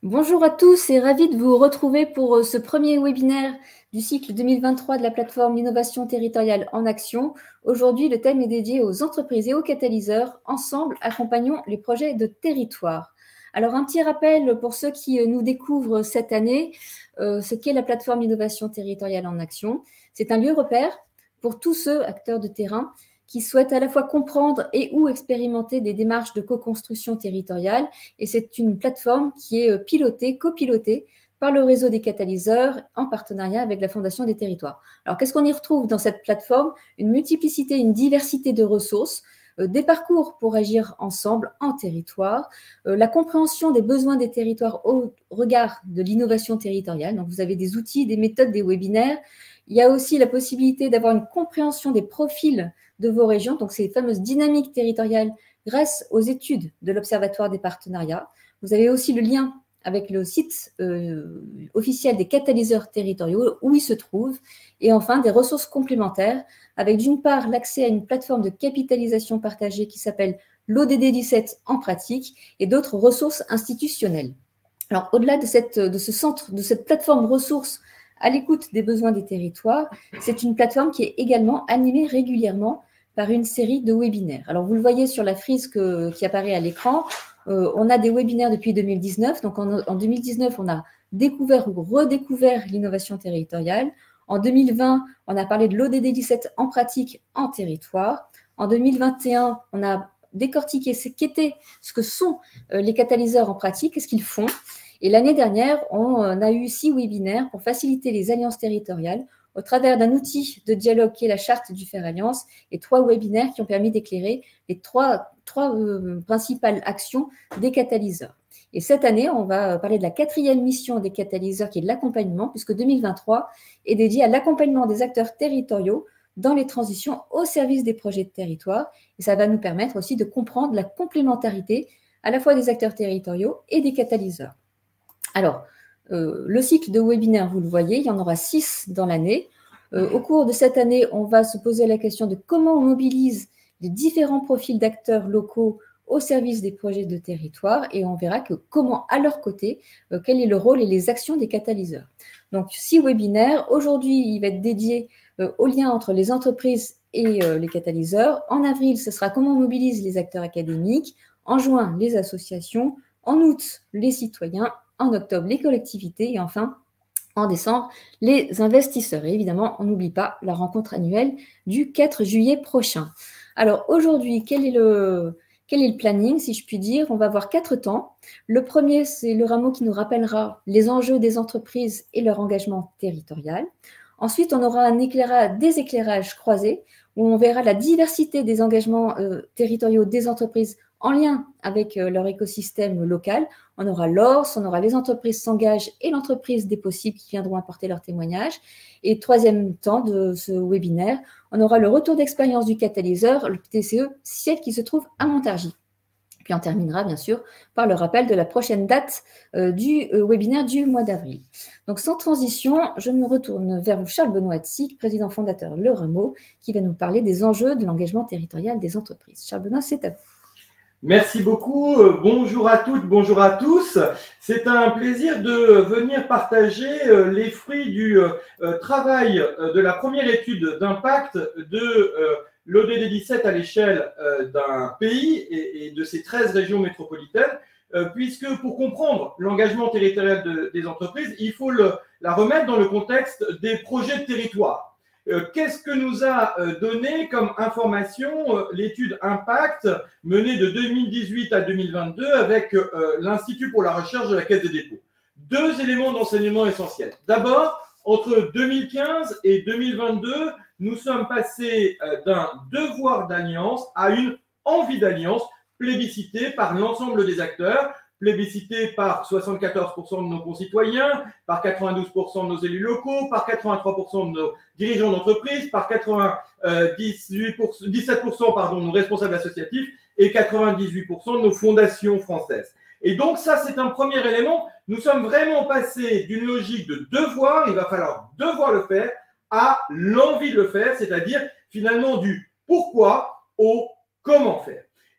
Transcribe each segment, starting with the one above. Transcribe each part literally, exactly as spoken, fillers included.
Bonjour à tous et ravi de vous retrouver pour ce premier webinaire du cycle deux mille vingt-trois de la plateforme L'innovation territoriale en action. Aujourd'hui, le thème est dédié aux entreprises et aux catalyseurs. Ensemble, accompagnons les projets de territoire. Alors, un petit rappel pour ceux qui nous découvrent cette année, euh, ce qu'est la plateforme Innovation territoriale en action. C'est un lieu repère pour tous ceux, acteurs de terrain, qui souhaitent à la fois comprendre et ou expérimenter des démarches de co-construction territoriale. Et c'est une plateforme qui est pilotée, copilotée par le réseau des catalyseurs en partenariat avec la Fondation des territoires. Alors, qu'est-ce qu'on y retrouve dans cette plateforme? Une multiplicité, une diversité de ressources, euh, des parcours pour agir ensemble en territoire, euh, la compréhension des besoins des territoires au regard de l'innovation territoriale. Donc, vous avez des outils, des méthodes, des webinaires. Il y a aussi la possibilité d'avoir une compréhension des profils de vos régions, donc ces fameuses dynamiques territoriales grâce aux études de l'Observatoire des partenariats. Vous avez aussi le lien avec le site euh, officiel des catalyseurs territoriaux où ils se trouvent. Et enfin, des ressources complémentaires avec d'une part l'accès à une plateforme de capitalisation partagée qui s'appelle l'O D D dix-sept en pratique et d'autres ressources institutionnelles. Alors, au-delà de, cette, de ce centre, de cette plateforme ressources à l'écoute des besoins des territoires, c'est une plateforme qui est également animée régulièrement par une série de webinaires. Alors, vous le voyez sur la frise que, qui apparaît à l'écran, euh, on a des webinaires depuis deux mille dix-neuf. Donc, en, en deux mille dix-neuf, on a découvert ou redécouvert l'innovation territoriale. En deux mille vingt, on a parlé de l'O D D dix-sept en pratique en territoire. En deux mille vingt et un, on a décortiqué ce qu'étaient, ce que sont euh, les catalyseurs en pratique, qu'est-ce qu'ils font. Et l'année dernière, on a eu six webinaires pour faciliter les alliances territoriales au travers d'un outil de dialogue qui est la charte du Faire Alliance et trois webinaires qui ont permis d'éclairer les trois, trois euh, principales actions des catalyseurs. Et cette année, on va parler de la quatrième mission des catalyseurs qui est de l'accompagnement, puisque deux mille vingt-trois est dédié à l'accompagnement des acteurs territoriaux dans les transitions au service des projets de territoire. Et ça va nous permettre aussi de comprendre la complémentarité à la fois des acteurs territoriaux et des catalyseurs. Alors, euh, le cycle de webinaires, vous le voyez, il y en aura six dans l'année. Euh, au cours de cette année, on va se poser la question de comment on mobilise les différents profils d'acteurs locaux au service des projets de territoire et on verra que comment, à leur côté, euh, quel est le rôle et les actions des catalyseurs. Donc, six webinaires. Aujourd'hui, il va être dédié euh, au lien entre les entreprises et euh, les catalyseurs. En avril, ce sera comment on mobilise les acteurs académiques. En juin, les associations. En août, les citoyens. En octobre, les collectivités et enfin, en décembre, les investisseurs. Et évidemment, on n'oublie pas la rencontre annuelle du quatre juillet prochain. Alors aujourd'hui, quel est le, quel est le planning, si je puis dire? On va avoir quatre temps. Le premier, c'est le rameau qui nous rappellera les enjeux des entreprises et leur engagement territorial. Ensuite, on aura un éclairage, des éclairages croisés où on verra la diversité des engagements euh, territoriaux des entreprises en lien avec euh, leur écosystème local. On aura l'O R S, on aura les entreprises s'engagent et l'entreprise des possibles qui viendront apporter leur témoignage. Et troisième temps de ce webinaire, on aura le retour d'expérience du catalyseur, le P T C E, ciel qui se trouve à Montargis. Puis on terminera bien sûr par le rappel de la prochaine date euh, du euh, webinaire du mois d'avril. Donc sans transition, je me retourne vers vous, Charles Benoît Tsic, président fondateur Le Rameau, qui va nous parler des enjeux de l'engagement territorial des entreprises. Charles Benoît, c'est à vous. Merci beaucoup. Bonjour à toutes, bonjour à tous. C'est un plaisir de venir partager les fruits du travail de la première étude d'impact de l'O D D dix-sept à l'échelle d'un pays et de ses treize régions métropolitaines, puisque pour comprendre l'engagement territorial de, des entreprises, il faut le, la remettre dans le contexte des projets de territoire. Qu'est-ce que nous a donné comme information l'étude Impact menée de deux mille dix-huit à deux mille vingt-deux avec l'Institut pour la recherche de la Caisse des dépôts? Deux éléments d'enseignement essentiels. D'abord, entre deux mille quinze et deux mille vingt-deux, nous sommes passés d'un devoir d'alliance à une envie d'alliance plébiscitée par l'ensemble des acteurs, plébiscité par soixante-quatorze pour cent de nos concitoyens, par quatre-vingt-douze pour cent de nos élus locaux, par quatre-vingt-trois pour cent de nos dirigeants d'entreprise, par quatre-vingt-dix-huit pour cent, dix-sept pour cent pardon, de nos responsables associatifs et quatre-vingt-dix-huit pour cent de nos fondations françaises. Et donc ça, c'est un premier élément. Nous sommes vraiment passés d'une logique de devoir, il va falloir devoir le faire, à l'envie de le faire, c'est-à-dire finalement du pourquoi au comment faire.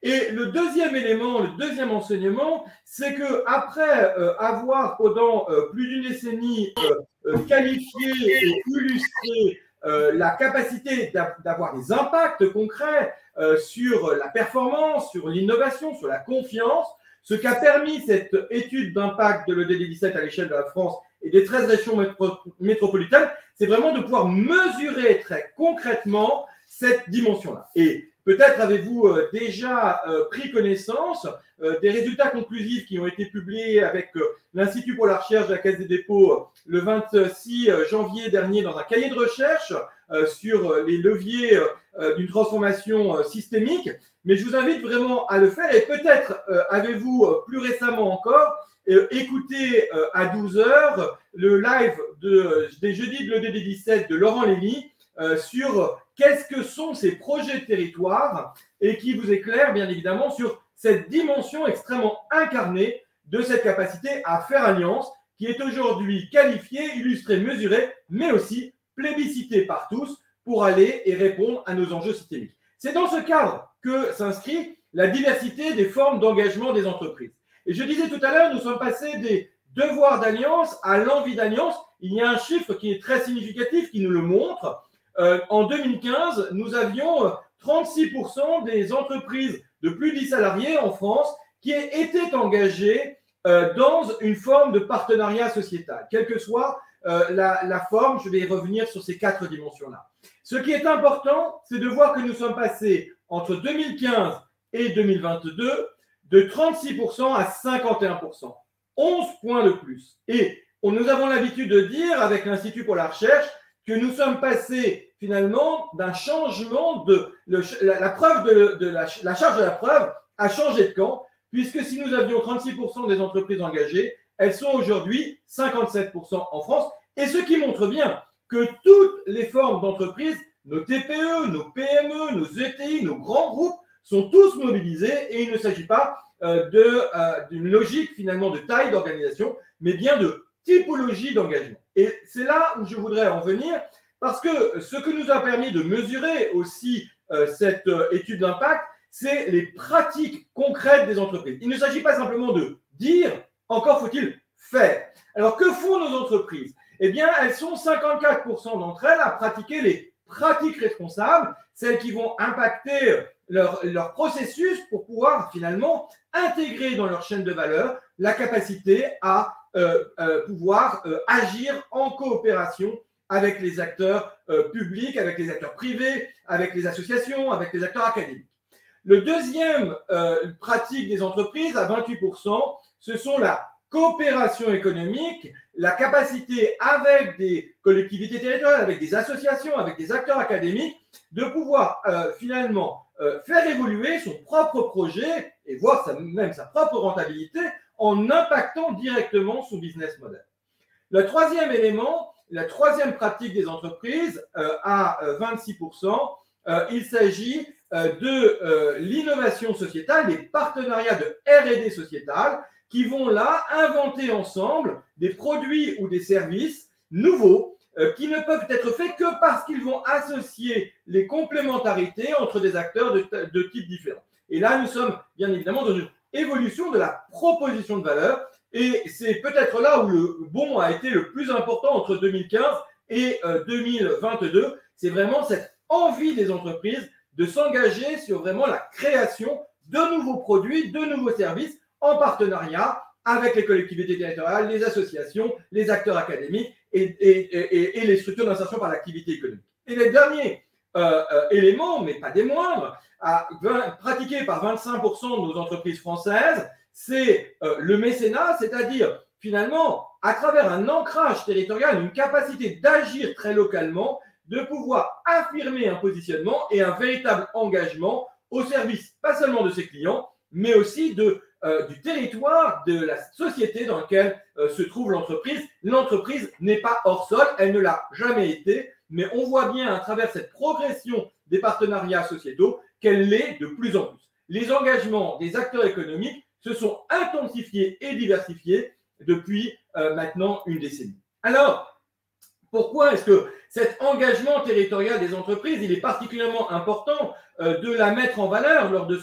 Et le deuxième élément, le deuxième enseignement, c'est qu'après euh, avoir pendant euh, plus d'une décennie euh, euh, qualifié et illustré euh, la capacité d'avoir des impacts concrets euh, sur la performance, sur l'innovation, sur la confiance, ce qu'a permis cette étude d'impact de l'E D D dix-sept à l'échelle de la France et des treize régions métro métropolitaines, c'est vraiment de pouvoir mesurer très concrètement cette dimension-là. Et peut-être avez-vous euh, déjà euh, pris connaissance euh, des résultats conclusifs qui ont été publiés avec euh, l'Institut pour la recherche de la Caisse des dépôts euh, le vingt-six janvier dernier dans un cahier de recherche euh, sur euh, les leviers euh, d'une transformation euh, systémique. Mais je vous invite vraiment à le faire et peut-être euh, avez-vous euh, plus récemment encore euh, écouté euh, à douze heures le live de, des jeudis de l'E D D dix-sept de Laurent Lévy euh, sur qu'est-ce que sont ces projets de territoire et qui vous éclaire bien évidemment sur cette dimension extrêmement incarnée de cette capacité à faire alliance qui est aujourd'hui qualifiée, illustrée, mesurée, mais aussi plébiscitée par tous pour aller et répondre à nos enjeux systémiques. C'est dans ce cadre que s'inscrit la diversité des formes d'engagement des entreprises. Et je disais tout à l'heure, nous sommes passés des devoirs d'alliance à l'envie d'alliance. Il y a un chiffre qui est très significatif qui nous le montre. Euh, en deux mille quinze, nous avions trente-six pour cent des entreprises de plus de dix salariés en France qui étaient engagées euh, dans une forme de partenariat sociétal. Quelle que soit euh, la, la forme, je vais revenir sur ces quatre dimensions-là. Ce qui est important, c'est de voir que nous sommes passés entre deux mille quinze et deux mille vingt-deux de trente-six pour cent à cinquante et un pour cent. onze points de plus. Et on, nous avons l'habitude de dire avec l'Institut pour la recherche que nous sommes passés finalement d'un changement de le, la, la preuve de, de la, la charge de la preuve a changé de camp, puisque si nous avions trente-six pour cent des entreprises engagées, elles sont aujourd'hui cinquante-sept pour cent en France, et ce qui montre bien que toutes les formes d'entreprises, nos T P E, nos P M E, nos E T I, nos grands groupes, sont tous mobilisés et il ne s'agit pas euh, d'une euh, logique finalement de taille d'organisation, mais bien de typologie d'engagement. Et c'est là où je voudrais en venir, parce que ce que nous a permis de mesurer aussi euh, cette euh, étude d'impact, c'est les pratiques concrètes des entreprises. Il ne s'agit pas simplement de dire, encore faut-il faire. Alors que font nos entreprises? Eh bien, elles sont cinquante-quatre pour cent d'entre elles à pratiquer les pratiques responsables, celles qui vont impacter leur, leur processus pour pouvoir finalement intégrer dans leur chaîne de valeur la capacité à euh, euh, pouvoir euh, agir en coopération avec les acteurs euh, publics, avec les acteurs privés, avec les associations, avec les acteurs académiques. Le deuxième euh, pratique des entreprises, à vingt-huit pour cent, ce sont la coopération économique, la capacité avec des collectivités territoriales, avec des associations, avec des acteurs académiques, de pouvoir euh, finalement euh, faire évoluer son propre projet et voir sa, même sa propre rentabilité en impactant directement son business model. Le troisième élément, la troisième pratique des entreprises euh, à vingt-six pour cent, euh, il s'agit euh, de euh, l'innovation sociétale, des partenariats de R et D sociétal qui vont là inventer ensemble des produits ou des services nouveaux euh, qui ne peuvent être faits que parce qu'ils vont associer les complémentarités entre des acteurs de, de types différents. Et là, nous sommes bien évidemment dans une évolution de la proposition de valeur. Et c'est peut-être là où le bond a été le plus important entre deux mille quinze et euh, deux mille vingt-deux. C'est vraiment cette envie des entreprises de s'engager sur vraiment la création de nouveaux produits, de nouveaux services en partenariat avec les collectivités territoriales, les associations, les acteurs académiques et, et, et, et les structures d'insertion par l'activité économique. Et les derniers euh, euh, éléments, mais pas des moindres, à vingt, pratiqués par vingt-cinq pour cent de nos entreprises françaises, c'est euh, le mécénat, c'est-à-dire finalement, à travers un ancrage territorial, une capacité d'agir très localement, de pouvoir affirmer un positionnement et un véritable engagement au service, pas seulement de ses clients, mais aussi de, euh, du territoire, de la société dans laquelle euh, se trouve l'entreprise. L'entreprise n'est pas hors sol, elle ne l'a jamais été, mais on voit bien à travers cette progression des partenariats sociétaux qu'elle l'est de plus en plus. Les engagements des acteurs économiques se sont intensifiés et diversifiés depuis euh, maintenant une décennie. Alors, pourquoi est-ce que cet engagement territorial des entreprises, il est particulièrement important euh, de la mettre en valeur lors de ce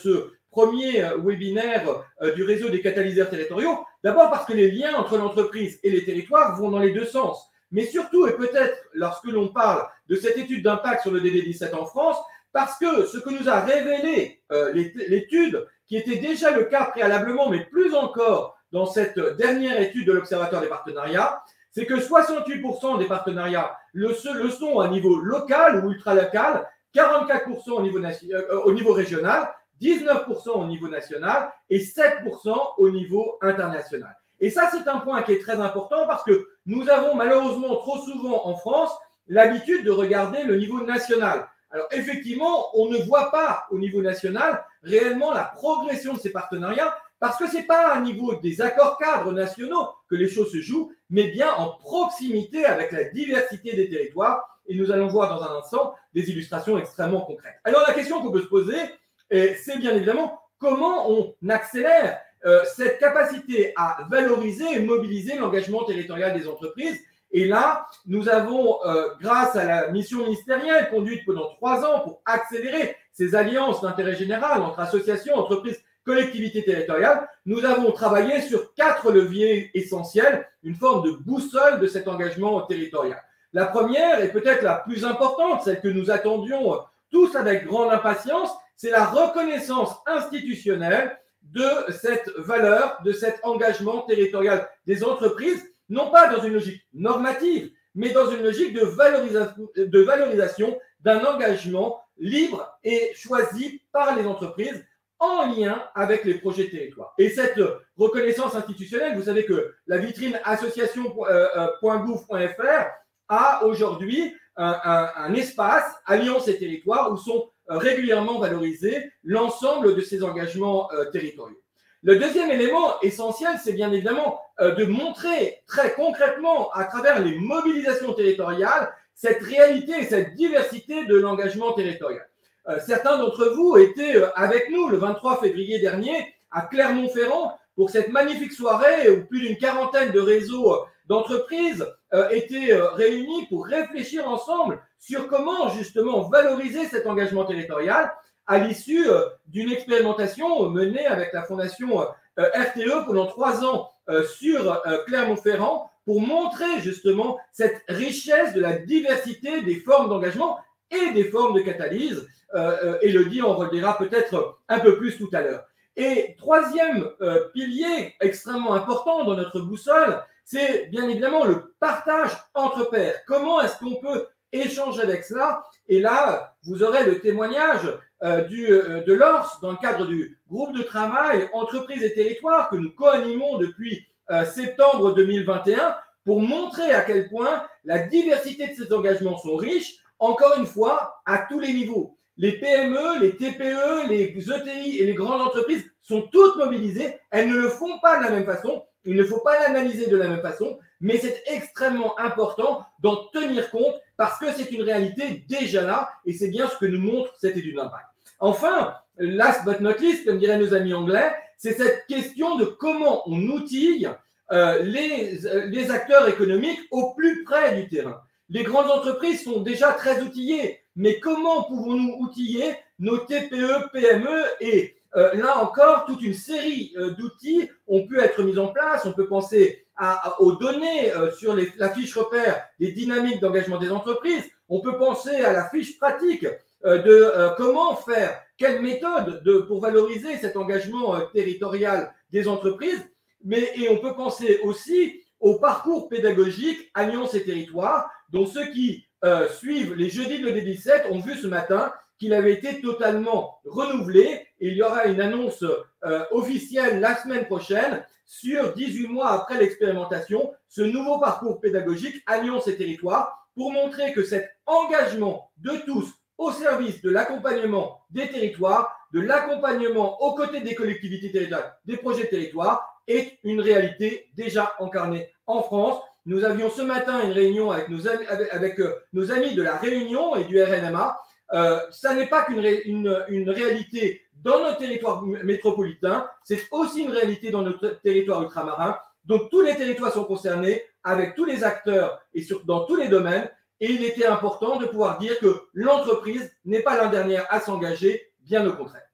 premier webinaire du réseau des catalyseurs territoriaux. D'abord parce que les liens entre l'entreprise et les territoires vont dans les deux sens. Mais surtout, et peut-être lorsque l'on parle de cette étude d'impact sur le D D dix-sept en France, parce que ce que nous a révélé euh, l'étude, qui était déjà le cas préalablement, mais plus encore dans cette dernière étude de l'Observatoire des partenariats, c'est que soixante-huit pour cent des partenariats le, le sont à niveau local ou ultra-local, quarante-quatre pour cent au niveau, euh, au niveau régional, dix-neuf pour cent au niveau national et sept pour cent au niveau international. Et ça, c'est un point qui est très important parce que nous avons malheureusement trop souvent en France l'habitude de regarder le niveau national. Alors effectivement, on ne voit pas au niveau national réellement la progression de ces partenariats parce que ce n'est pas à niveau des accords cadres nationaux que les choses se jouent, mais bien en proximité avec la diversité des territoires. Et nous allons voir dans un instant des illustrations extrêmement concrètes. Alors la question qu'on peut se poser, c'est bien évidemment comment on accélère euh, cette capacité à valoriser et mobiliser l'engagement territorial des entreprises. Et là, nous avons, euh, grâce à la mission ministérielle conduite pendant trois ans pour accélérer ces alliances d'intérêt général entre associations, entreprises, collectivités territoriales, nous avons travaillé sur quatre leviers essentiels, une forme de boussole de cet engagement territorial. La première, et peut-être la plus importante, celle que nous attendions tous avec grande impatience, c'est la reconnaissance institutionnelle de cette valeur, de cet engagement territorial des entreprises, non pas dans une logique normative, mais dans une logique de valorisation, de valorisation d'un engagement libre et choisi par les entreprises en lien avec les projets de territoire. Et cette reconnaissance institutionnelle, vous savez que la vitrine association point gouv point F R a aujourd'hui un, un, un espace, Alliances et territoires, où sont régulièrement valorisés l'ensemble de ces engagements euh, territoriaux. Le deuxième élément essentiel, c'est bien évidemment euh, de montrer très concrètement à travers les mobilisations territoriales cette réalité et cette diversité de l'engagement territorial. Euh, certains d'entre vous étaient euh, avec nous le vingt-trois février dernier à Clermont-Ferrand pour cette magnifique soirée où plus d'une quarantaine de réseaux d'entreprises euh, étaient euh, réunis pour réfléchir ensemble sur comment justement valoriser cet engagement territorial à l'issue euh, d'une expérimentation menée avec la fondation euh, R T E pendant trois ans euh, sur euh, Clermont-Ferrand pour montrer justement cette richesse de la diversité des formes d'engagement et des formes de catalyse. Euh, Élodie en redira peut-être un peu plus tout à l'heure. Et troisième euh, pilier extrêmement important dans notre boussole, c'est bien évidemment le partage entre pairs. Comment est-ce qu'on peut échanger avec cela? Et là, vous aurez le témoignage euh, du, euh, de l'O R S dans le cadre du groupe de travail Entreprises et territoires que nous co-animons depuis euh, septembre deux mille vingt et un pour montrer à quel point la diversité de ces engagements sont riches, encore une fois, à tous les niveaux. Les P M E, les T P E, les E T I et les grandes entreprises sont toutes mobilisées. Elles ne le font pas de la même façon. Il ne faut pas l'analyser de la même façon, mais c'est extrêmement important d'en tenir compte parce que c'est une réalité déjà là et c'est bien ce que nous montre cette étude d'impact. Enfin, last but not least, comme diraient nos amis anglais, c'est cette question de comment on outille euh, les, euh, les acteurs économiques au plus près du terrain. Les grandes entreprises sont déjà très outillées, mais comment pouvons-nous outiller nos T P E, P M E et euh, là encore, toute une série euh, d'outils ont pu être mis en place. On peut penser à, à, aux données euh, sur les, la fiche repère des dynamiques d'engagement des entreprises. On peut penser à la fiche pratique euh, de euh, comment faire, quelle méthode de, pour valoriser cet engagement euh, territorial des entreprises. Mais, et on peut penser aussi au parcours pédagogique Alliances et territoires, dont ceux qui euh, suivent les jeudis de l'E D dix-sept ont vu ce matin qu'il avait été totalement renouvelé. Et il y aura une annonce euh, officielle la semaine prochaine sur dix-huit mois après l'expérimentation, ce nouveau parcours pédagogique Alliances et territoires pour montrer que cet engagement de tous au service de l'accompagnement des territoires, de l'accompagnement aux côtés des collectivités territoriales, des projets de territoire, est une réalité déjà incarnée en France. Nous avions ce matin une réunion avec nos amis, avec, avec, euh, nos amis de la Réunion et du R N M A. Euh, ça n'est pas qu'une ré, une, une réalité dans notre territoire métropolitain, c'est aussi une réalité dans notre territoire ultramarin. Donc tous les territoires sont concernés avec tous les acteurs et sur, dans tous les domaines. Et il était important de pouvoir dire que l'entreprise n'est pas la dernière à s'engager, bien au contraire.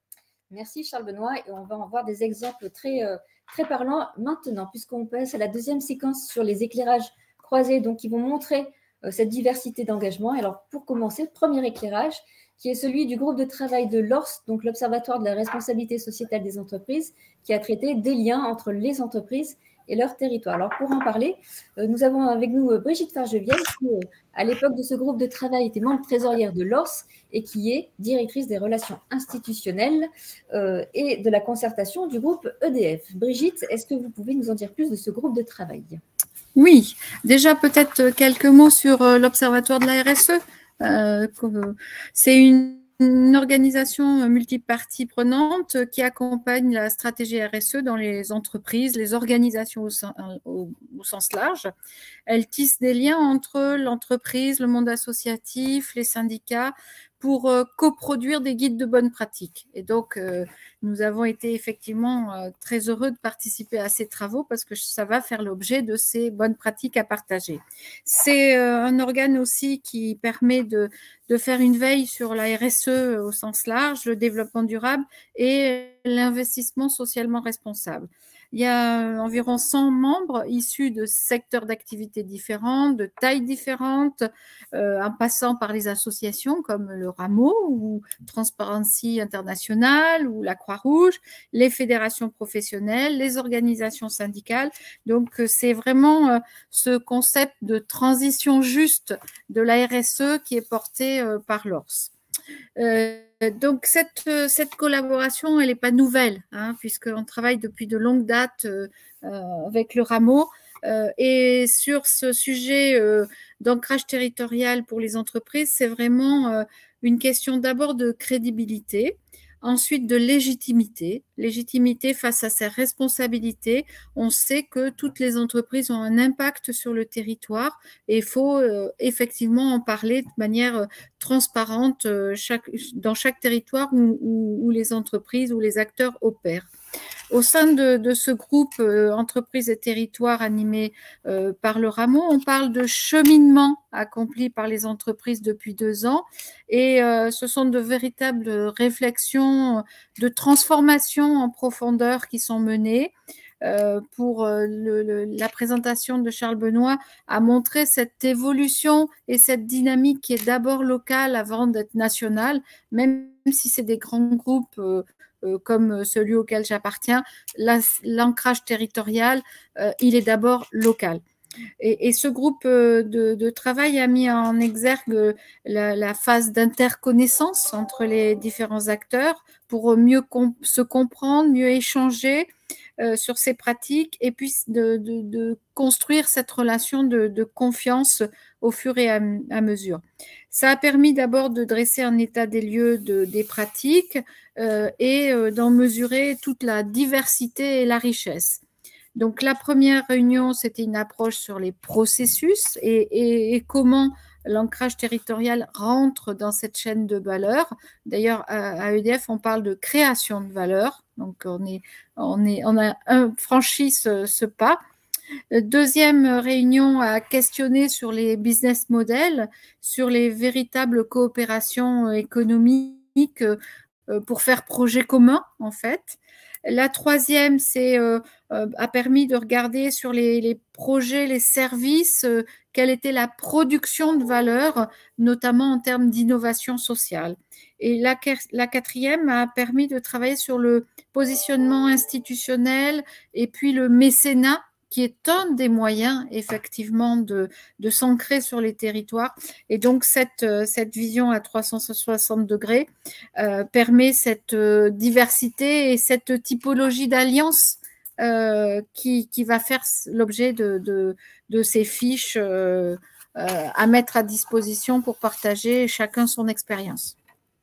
Merci Charles Benoît, et on va en voir des exemples très, euh, très parlants maintenant, puisqu'on passe à la deuxième séquence sur les éclairages croisés, donc qui vont montrer euh, cette diversité d'engagement. Alors pour commencer, premier éclairage, qui est celui du groupe de travail de l'O R S, donc l'Observatoire de la responsabilité sociétale des entreprises, qui a traité des liens entre les entreprises et leur territoire. Alors pour en parler, euh, nous avons avec nous euh, Brigitte Fargevielle, qui euh, à l'époque de ce groupe de travail était membre trésorière de l'O R S et qui est directrice des relations institutionnelles euh, et de la concertation du groupe E D F. Brigitte, est-ce que vous pouvez nous en dire plus de ce groupe de travail? Oui, déjà peut-être quelques mots sur euh, l'Observatoire de la R S E. Euh, c'est une, une organisation multipartie prenante qui accompagne la stratégie R S E dans les entreprises, les organisations au, au, au sens large. Elle tisse des liens entre l'entreprise, le monde associatif, les syndicats, pour euh, coproduire des guides de bonnes pratiques. Et donc, euh, nous avons été effectivement euh, très heureux de participer à ces travaux parce que ça va faire l'objet de ces bonnes pratiques à partager. C'est euh, un organe aussi qui permet de, de faire une veille sur la R S E au sens large, le développement durable et l'investissement socialement responsable. Il y a environ cent membres issus de secteurs d'activités différents, de tailles différentes, euh, en passant par les associations comme le Rameau ou Transparency International ou la Croix-Rouge, les fédérations professionnelles, les organisations syndicales. Donc, c'est vraiment euh, ce concept de transition juste de la R S E qui est porté euh, par l'O R S. Euh, donc, cette, cette collaboration, elle n'est pas nouvelle, hein, puisqu'on travaille depuis de longues dates euh, avec le Rameau. Euh, et sur ce sujet euh, d'ancrage territorial pour les entreprises, c'est vraiment euh, une question d'abord de crédibilité, ensuite de légitimité, légitimité face à ses responsabilités. On sait que toutes les entreprises ont un impact sur le territoire et il faut euh, effectivement en parler de manière euh, transparente euh, chaque, dans chaque territoire où, où, où les entreprises ou les acteurs opèrent. Au sein de, de ce groupe euh, Entreprises et Territoires animé euh, par le Rameau, on parle de cheminement accompli par les entreprises depuis deux ans et euh, ce sont de véritables réflexions de transformation en profondeur qui sont menées. Euh, pour euh, le, le, la présentation de Charles Benoît a montré cette évolution et cette dynamique qui est d'abord locale avant d'être nationale, même si c'est des grands groupes euh, Euh, comme celui auquel j'appartiens, l'ancrage territorial, euh, il est d'abord local. Et, et ce groupe de, de travail a mis en exergue la, la phase d'interconnaissance entre les différents acteurs pour mieux com se comprendre, mieux échanger euh, sur ces pratiques et puis de, de, de construire cette relation de, de confiance au fur et à, à mesure. Ça a permis d'abord de dresser un état des lieux de, des pratiques euh, et euh, d'en mesurer toute la diversité et la richesse. Donc, la première réunion, c'était une approche sur les processus et, et, et comment l'ancrage territorial rentre dans cette chaîne de valeur. D'ailleurs, à E D F, on parle de création de valeur. Donc, on, est, on, est, on a un, franchi ce, ce pas. Deuxième réunion à questionner sur les business models, sur les véritables coopérations économiques pour faire projet commun, en fait. La troisième, c'est euh, euh, a permis de regarder sur les, les projets, les services, euh, quelle était la production de valeur, notamment en termes d'innovation sociale. Et la, la quatrième a permis de travailler sur le positionnement institutionnel et puis le mécénat, qui est un des moyens, effectivement, de, de s'ancrer sur les territoires. Et donc, cette, cette vision à trois cent soixante degrés euh, permet cette euh, diversité et cette typologie d'alliance euh, qui, qui va faire l'objet de, de, de ces fiches euh, euh, à mettre à disposition pour partager chacun son expérience.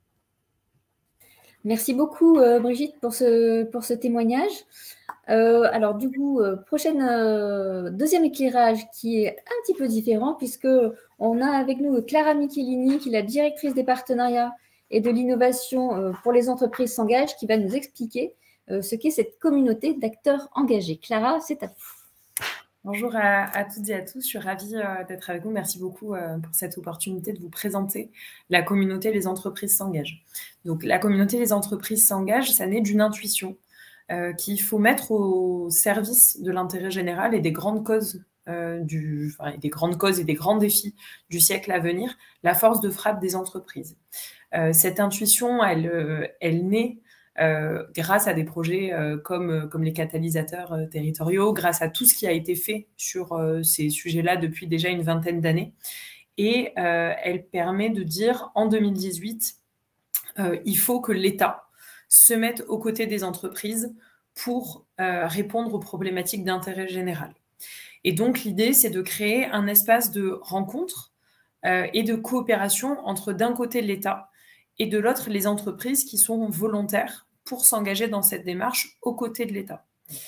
Merci beaucoup, euh, Brigitte, pour ce, pour ce témoignage. Euh, alors, du coup, euh, prochaine, euh, deuxième éclairage qui est un petit peu différent puisque on a avec nous Clara Michelini, qui est la directrice des partenariats et de l'innovation euh, pour les entreprises s'engagent, qui va nous expliquer euh, ce qu'est cette communauté d'acteurs engagés. Clara, c'est à vous. Bonjour à, à toutes et à tous, je suis ravie euh, d'être avec vous. Merci beaucoup euh, pour cette opportunité de vous présenter la communauté Les Entreprises s'engagent. Donc la communauté Les Entreprises s'engagent, ça naît d'une intuition euh, qu'il faut mettre au service de l'intérêt général et des grandes causes, euh, du, enfin, des grandes causes et des grands défis du siècle à venir, la force de frappe des entreprises. Euh, cette intuition, elle, euh, elle naît Euh, grâce à des projets euh, comme, comme les catalysateurs euh, territoriaux, grâce à tout ce qui a été fait sur euh, ces sujets-là depuis déjà une vingtaine d'années. Et euh, elle permet de dire, en deux mille dix-huit, euh, il faut que l'État se mette aux côtés des entreprises pour euh, répondre aux problématiques d'intérêt général. Et donc, l'idée, c'est de créer un espace de rencontre euh, et de coopération entre, d'un côté, l'État et de l'autre, les entreprises qui sont volontaires pour s'engager dans cette démarche aux côtés de l'État.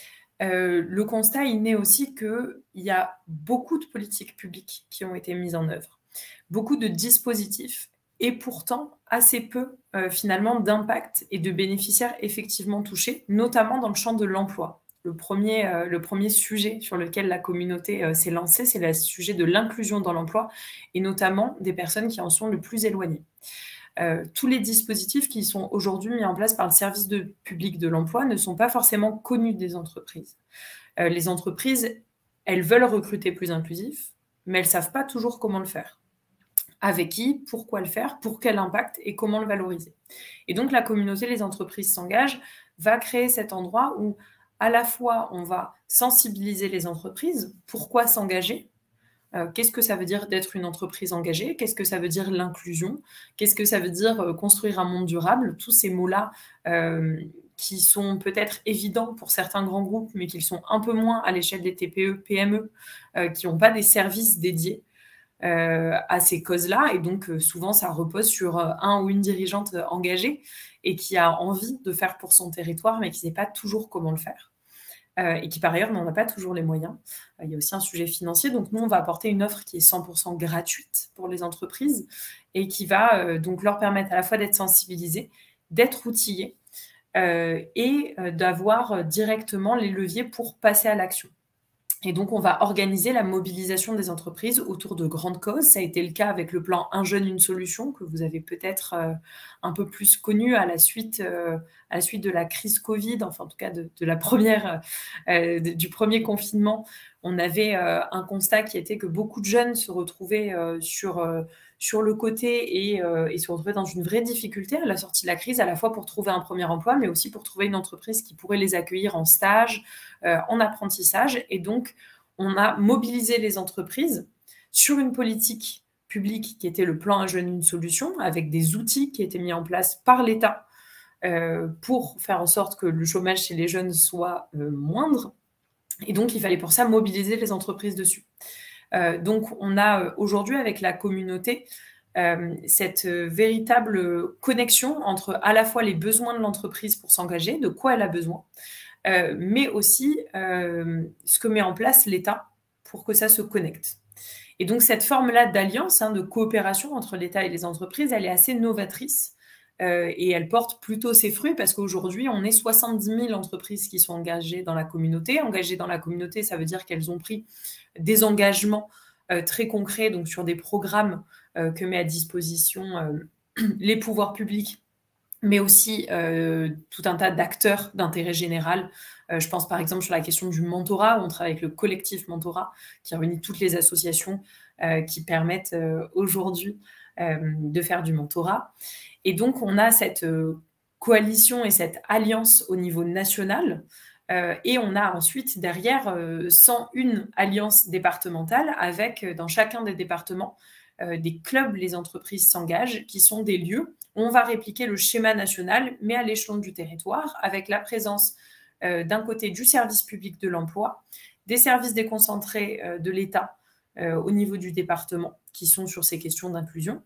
Euh, le constat, il naît aussi qu'il y a beaucoup de politiques publiques qui ont été mises en œuvre, beaucoup de dispositifs, et pourtant assez peu, euh, finalement, d'impact et de bénéficiaires effectivement touchés, notamment dans le champ de l'emploi. Le premier, euh, le premier sujet sur lequel la communauté euh, s'est lancée, c'est le sujet de l'inclusion dans l'emploi, et notamment des personnes qui en sont le plus éloignées. Euh, tous les dispositifs qui sont aujourd'hui mis en place par le service de, public de l'emploi ne sont pas forcément connus des entreprises. Euh, les entreprises, elles veulent recruter plus inclusif, mais elles ne savent pas toujours comment le faire. Avec qui, pourquoi le faire, pour quel impact et comment le valoriser. Et donc la communauté Les Entreprises s'engagent va créer cet endroit où à la fois on va sensibiliser les entreprises, pourquoi s'engager, Euh, qu'est-ce que ça veut dire d'être une entreprise engagée? Qu'est-ce que ça veut dire l'inclusion? Qu'est-ce que ça veut dire euh, construire un monde durable? Tous ces mots-là euh, qui sont peut-être évidents pour certains grands groupes, mais qui le sont un peu moins à l'échelle des T P E, P M E, euh, qui n'ont pas des services dédiés euh, à ces causes-là. Et donc, euh, souvent, ça repose sur euh, un ou une dirigeante engagée et qui a envie de faire pour son territoire, mais qui ne sait pas toujours comment le faire. Euh, et qui par ailleurs n'en a pas toujours les moyens. Euh, il y a aussi un sujet financier, donc nous on va apporter une offre qui est cent pour cent gratuite pour les entreprises et qui va euh, donc leur permettre à la fois d'être sensibilisées, d'être outillées euh, et euh, d'avoir directement les leviers pour passer à l'action. Et donc, on va organiser la mobilisation des entreprises autour de grandes causes. Ça a été le cas avec le plan Un jeune, une solution, que vous avez peut-être euh, un peu plus connu à la suite, euh, à la suite de la crise Covid, enfin en tout cas de, de la première, euh, de, du premier confinement. On avait euh, un constat qui était que beaucoup de jeunes se retrouvaient euh, sur, euh, sur le côté et, euh, et se retrouvaient dans une vraie difficulté à la sortie de la crise, à la fois pour trouver un premier emploi, mais aussi pour trouver une entreprise qui pourrait les accueillir en stage, euh, en apprentissage. Et donc, on a mobilisé les entreprises sur une politique publique qui était le plan Un jeune, une solution, avec des outils qui étaient mis en place par l'État euh, pour faire en sorte que le chômage chez les jeunes soit euh, moindre. Et donc, il fallait pour ça mobiliser les entreprises dessus. Euh, donc, on a euh, aujourd'hui avec la communauté euh, cette euh, véritable connexion entre à la fois les besoins de l'entreprise pour s'engager, de quoi elle a besoin, euh, mais aussi euh, ce que met en place l'État pour que ça se connecte. Et donc, cette forme-là d'alliance, hein, de coopération entre l'État et les entreprises, elle est assez novatrice. Euh, et elle porte plutôt ses fruits parce qu'aujourd'hui, on est soixante-dix mille entreprises qui sont engagées dans la communauté. Engagées dans la communauté, ça veut dire qu'elles ont pris des engagements euh, très concrets donc sur des programmes euh, que met à disposition euh, les pouvoirs publics, mais aussi euh, tout un tas d'acteurs d'intérêt général. Euh, je pense par exemple sur la question du mentorat, où on travaille avec le collectif Mentorat, qui réunit toutes les associations euh, qui permettent euh, aujourd'hui euh, de faire du mentorat. Et donc, on a cette euh, coalition et cette alliance au niveau national. Euh, et on a ensuite, derrière, euh, cent une alliances départementales avec, euh, dans chacun des départements, euh, des clubs Les Entreprises s'engagent, qui sont des lieux où on va répliquer le schéma national, mais à l'échelon du territoire, avec la présence euh, d'un côté du service public de l'emploi, des services déconcentrés euh, de l'État euh, au niveau du département, qui sont sur ces questions d'inclusion,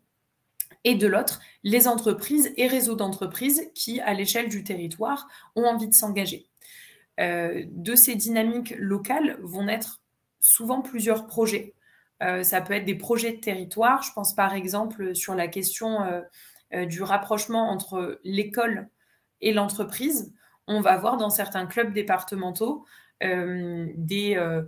et de l'autre, les entreprises et réseaux d'entreprises qui, à l'échelle du territoire, ont envie de s'engager. Euh, de ces dynamiques locales vont naître souvent plusieurs projets. Euh, ça peut être des projets de territoire. Je pense par exemple sur la question euh, euh, du rapprochement entre l'école et l'entreprise. On va voir dans certains clubs départementaux euh, des... Euh,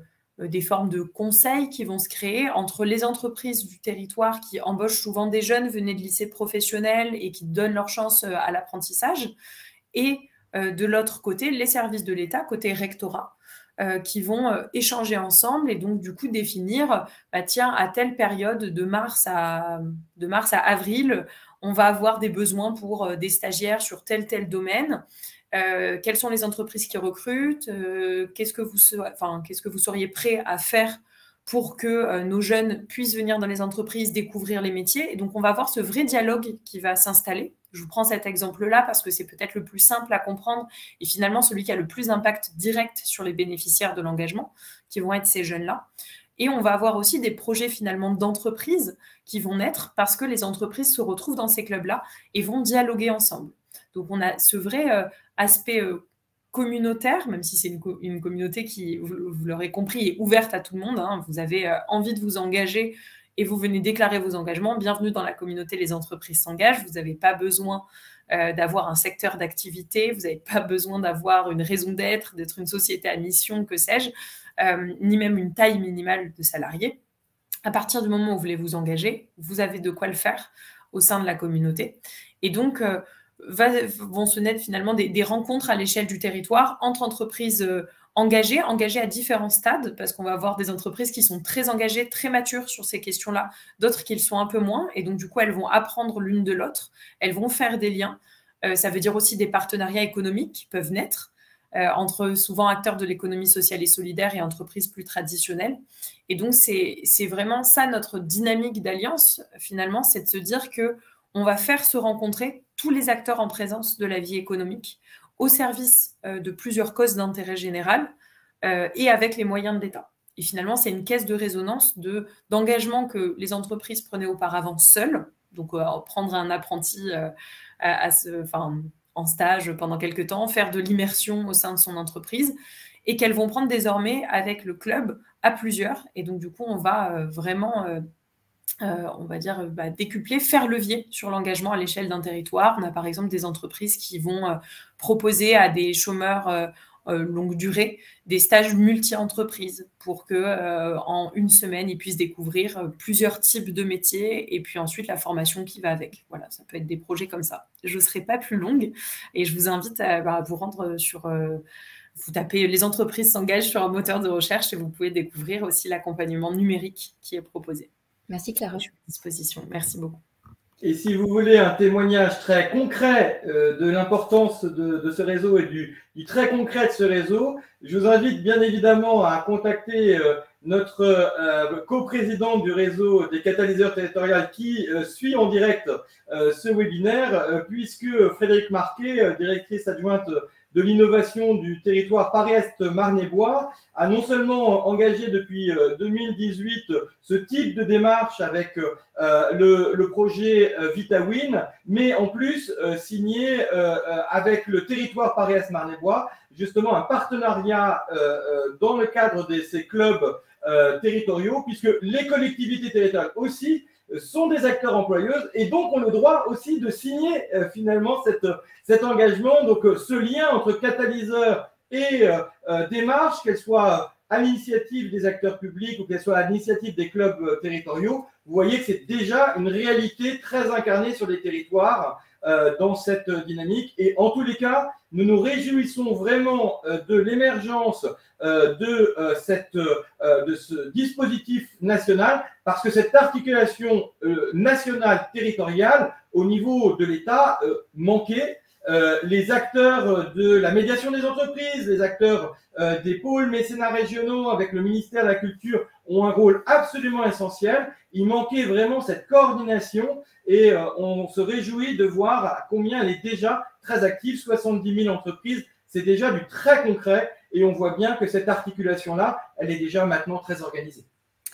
des formes de conseils qui vont se créer entre les entreprises du territoire qui embauchent souvent des jeunes venus de lycées professionnels et qui donnent leur chance à l'apprentissage, et euh, de l'autre côté, les services de l'État, côté rectorat, euh, qui vont euh, échanger ensemble et donc du coup définir, bah, tiens, à telle période de mars à, de mars à avril, on va avoir des besoins pour euh, des stagiaires sur tel tel domaine. Euh, quelles sont les entreprises qui recrutent, euh, qu'est-ce que vous, enfin, qu'est-ce que vous seriez prêt à faire pour que euh, nos jeunes puissent venir dans les entreprises, découvrir les métiers. Et donc, on va avoir ce vrai dialogue qui va s'installer. Je vous prends cet exemple-là parce que c'est peut-être le plus simple à comprendre et finalement celui qui a le plus d'impact direct sur les bénéficiaires de l'engagement, qui vont être ces jeunes-là. Et on va avoir aussi des projets finalement d'entreprises qui vont naître parce que les entreprises se retrouvent dans ces clubs-là et vont dialoguer ensemble. Donc, on a ce vrai euh, aspect euh, communautaire, même si c'est une, co une communauté qui, vous, vous l'aurez compris, est ouverte à tout le monde. Hein. Vous avez euh, envie de vous engager et vous venez déclarer vos engagements. Bienvenue dans la communauté Les Entreprises s'engagent. Vous n'avez pas besoin euh, d'avoir un secteur d'activité, vous n'avez pas besoin d'avoir une raison d'être, d'être une société à mission, que sais-je, euh, ni même une taille minimale de salariés. À partir du moment où vous voulez vous engager, vous avez de quoi le faire au sein de la communauté. Et donc, euh, Va, vont se naître finalement des, des rencontres à l'échelle du territoire entre entreprises euh, engagées, engagées à différents stades, parce qu'on va avoir des entreprises qui sont très engagées, très matures sur ces questions-là, d'autres qui le sont un peu moins, et donc du coup, elles vont apprendre l'une de l'autre, elles vont faire des liens. Euh, ça veut dire aussi des partenariats économiques qui peuvent naître euh, entre souvent acteurs de l'économie sociale et solidaire et entreprises plus traditionnelles. Et donc, c'est, c'est vraiment ça notre dynamique d'alliance, finalement, c'est de se dire que on va faire se rencontrer tous les acteurs en présence de la vie économique au service euh, de plusieurs causes d'intérêt général euh, et avec les moyens de l'État. Et finalement, c'est une caisse de résonance de, d'engagement que les entreprises prenaient auparavant seules, donc euh, prendre un apprenti euh, à, à ce, enfin, en stage pendant quelques temps, faire de l'immersion au sein de son entreprise, et qu'elles vont prendre désormais avec le club à plusieurs. Et donc, du coup, on va euh, vraiment... Euh, Euh, on va dire, bah, décupler, faire levier sur l'engagement à l'échelle d'un territoire. On a par exemple des entreprises qui vont euh, proposer à des chômeurs euh, euh, longue durée des stages multi-entreprises pour que euh, en une semaine, ils puissent découvrir euh, plusieurs types de métiers et puis ensuite la formation qui va avec. Voilà, ça peut être des projets comme ça. Je ne serai pas plus longue et je vous invite à, bah, à vous rendre sur... Euh, vous tapez « Les entreprises s'engagent » sur un moteur de recherche et vous pouvez découvrir aussi l'accompagnement numérique qui est proposé. Merci Clara. Je suis à disposition. Merci beaucoup. Et si vous voulez un témoignage très concret euh, de l'importance de, de ce réseau et du, du très concret de ce réseau, je vous invite bien évidemment à contacter euh, notre euh, coprésidente du réseau des catalyseurs territoriaux qui euh, suit en direct euh, ce webinaire, euh, puisque Frédéric Marquet, euh, directrice adjointe de l'innovation du territoire Paris-Est Marne-et-Bois, a non seulement engagé depuis deux mille dix-huit ce type de démarche avec euh, le, le projet euh, VitaWin, mais en plus euh, signé euh, avec le territoire Paris-Est Marne-et-Bois, justement un partenariat euh, dans le cadre de ces clubs euh, territoriaux, puisque les collectivités territoriales aussi sont des acteurs employeuses et donc ont le droit aussi de signer euh, finalement cette, cet engagement. Donc euh, ce lien entre catalyseur et euh, euh, démarche, qu'elle soit à l'initiative des acteurs publics ou qu'elle soit à l'initiative des clubs euh, territoriaux, vous voyez que c'est déjà une réalité très incarnée sur les territoires euh, dans cette dynamique. Et en tous les cas, nous nous réjouissons vraiment euh, de l'émergence euh, de, euh, cette, euh, de ce dispositif national, parce que cette articulation euh, nationale territoriale au niveau de l'État euh, manquait. Euh, les acteurs de la médiation des entreprises, les acteurs euh, des pôles mécénats régionaux avec le ministère de la Culture ont un rôle absolument essentiel. Il manquait vraiment cette coordination et euh, on se réjouit de voir à combien elle est déjà très active, soixante-dix mille entreprises, c'est déjà du très concret et on voit bien que cette articulation-là, elle est déjà maintenant très organisée.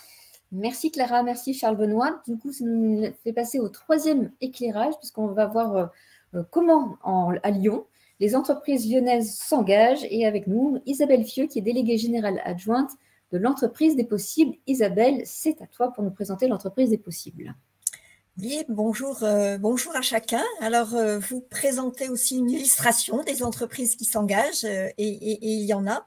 Merci Clara, merci Charles Benoît. Du coup, ça nous fait passer au troisième éclairage puisqu'on va voir euh, comment en, à Lyon, les entreprises lyonnaises s'engagent et avec nous, Isabelle Fieux qui est déléguée générale adjointe de l'entreprise des possibles. Isabelle, c'est à toi pour nous présenter l'entreprise des possibles. Oui, bonjour, euh, bonjour à chacun. Alors, euh, vous présentez aussi une illustration des entreprises qui s'engagent euh, et, et, et il y en a.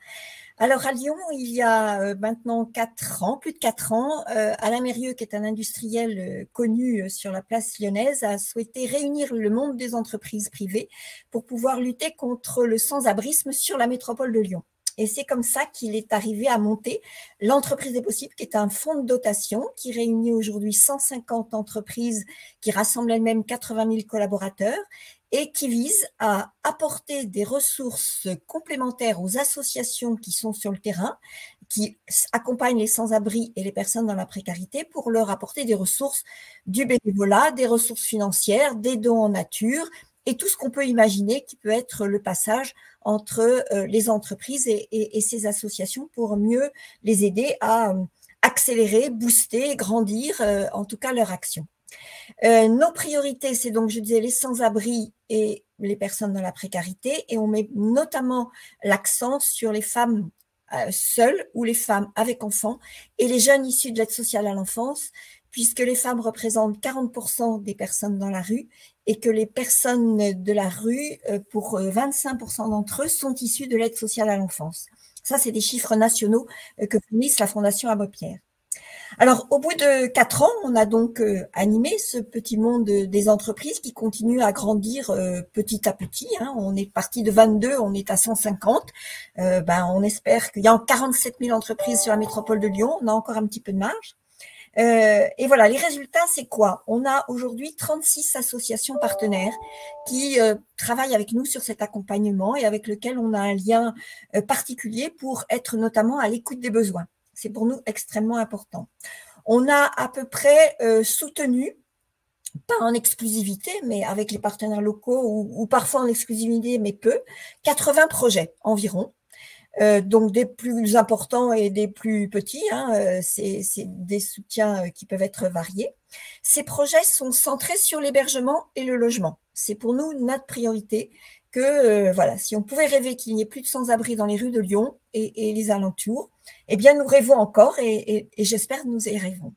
Alors à Lyon, il y a euh, maintenant quatre ans, plus de quatre ans, euh, Alain Mérieux, qui est un industriel euh, connu euh, sur la place lyonnaise, a souhaité réunir le monde des entreprises privées pour pouvoir lutter contre le sans-abrisme sur la métropole de Lyon. Et c'est comme ça qu'il est arrivé à monter l'Entreprise des possibles, qui est un fonds de dotation qui réunit aujourd'hui cent cinquante entreprises qui rassemblent elles-mêmes quatre-vingt mille collaborateurs et qui vise à apporter des ressources complémentaires aux associations qui sont sur le terrain, qui accompagnent les sans-abri et les personnes dans la précarité pour leur apporter des ressources du bénévolat, des ressources financières, des dons en nature et tout ce qu'on peut imaginer qui peut être le passage entre les entreprises et, et, et ces associations pour mieux les aider à accélérer, booster, grandir, euh, en tout cas leur action. Euh, nos priorités, c'est donc, je disais, les sans-abri et les personnes dans la précarité, et on met notamment l'accent sur les femmes euh, seules ou les femmes avec enfants et les jeunes issus de l'aide sociale à l'enfance, puisque les femmes représentent quarante pour cent des personnes dans la rue et que les personnes de la rue, pour vingt-cinq pour cent d'entre eux, sont issus de l'aide sociale à l'enfance. Ça, c'est des chiffres nationaux que fournissent la Fondation Abbé Pierre. Alors, au bout de quatre ans, on a donc euh, animé ce petit monde des entreprises qui continue à grandir euh, petit à petit. Hein. On est parti de vingt-deux, on est à cent cinquante. Euh, ben, on espère qu'il y a quarante-sept mille entreprises sur la métropole de Lyon. On a encore un petit peu de marge. Euh, et voilà, les résultats, c'est quoi? On a aujourd'hui trente-six associations partenaires qui euh, travaillent avec nous sur cet accompagnement et avec lesquelles on a un lien euh, particulier pour être notamment à l'écoute des besoins. C'est pour nous extrêmement important. On a à peu près euh, soutenu, pas en exclusivité, mais avec les partenaires locaux ou, ou parfois en exclusivité, mais peu, quatre-vingts projets environ. Euh, donc des plus importants et des plus petits, hein, euh, c'est, c'est des soutiens qui peuvent être variés. Ces projets sont centrés sur l'hébergement et le logement. C'est pour nous notre priorité que, euh, voilà, si on pouvait rêver qu'il n'y ait plus de sans-abri dans les rues de Lyon et, et les alentours, eh bien nous rêvons encore et, et, et j'espère que nous y rêvons.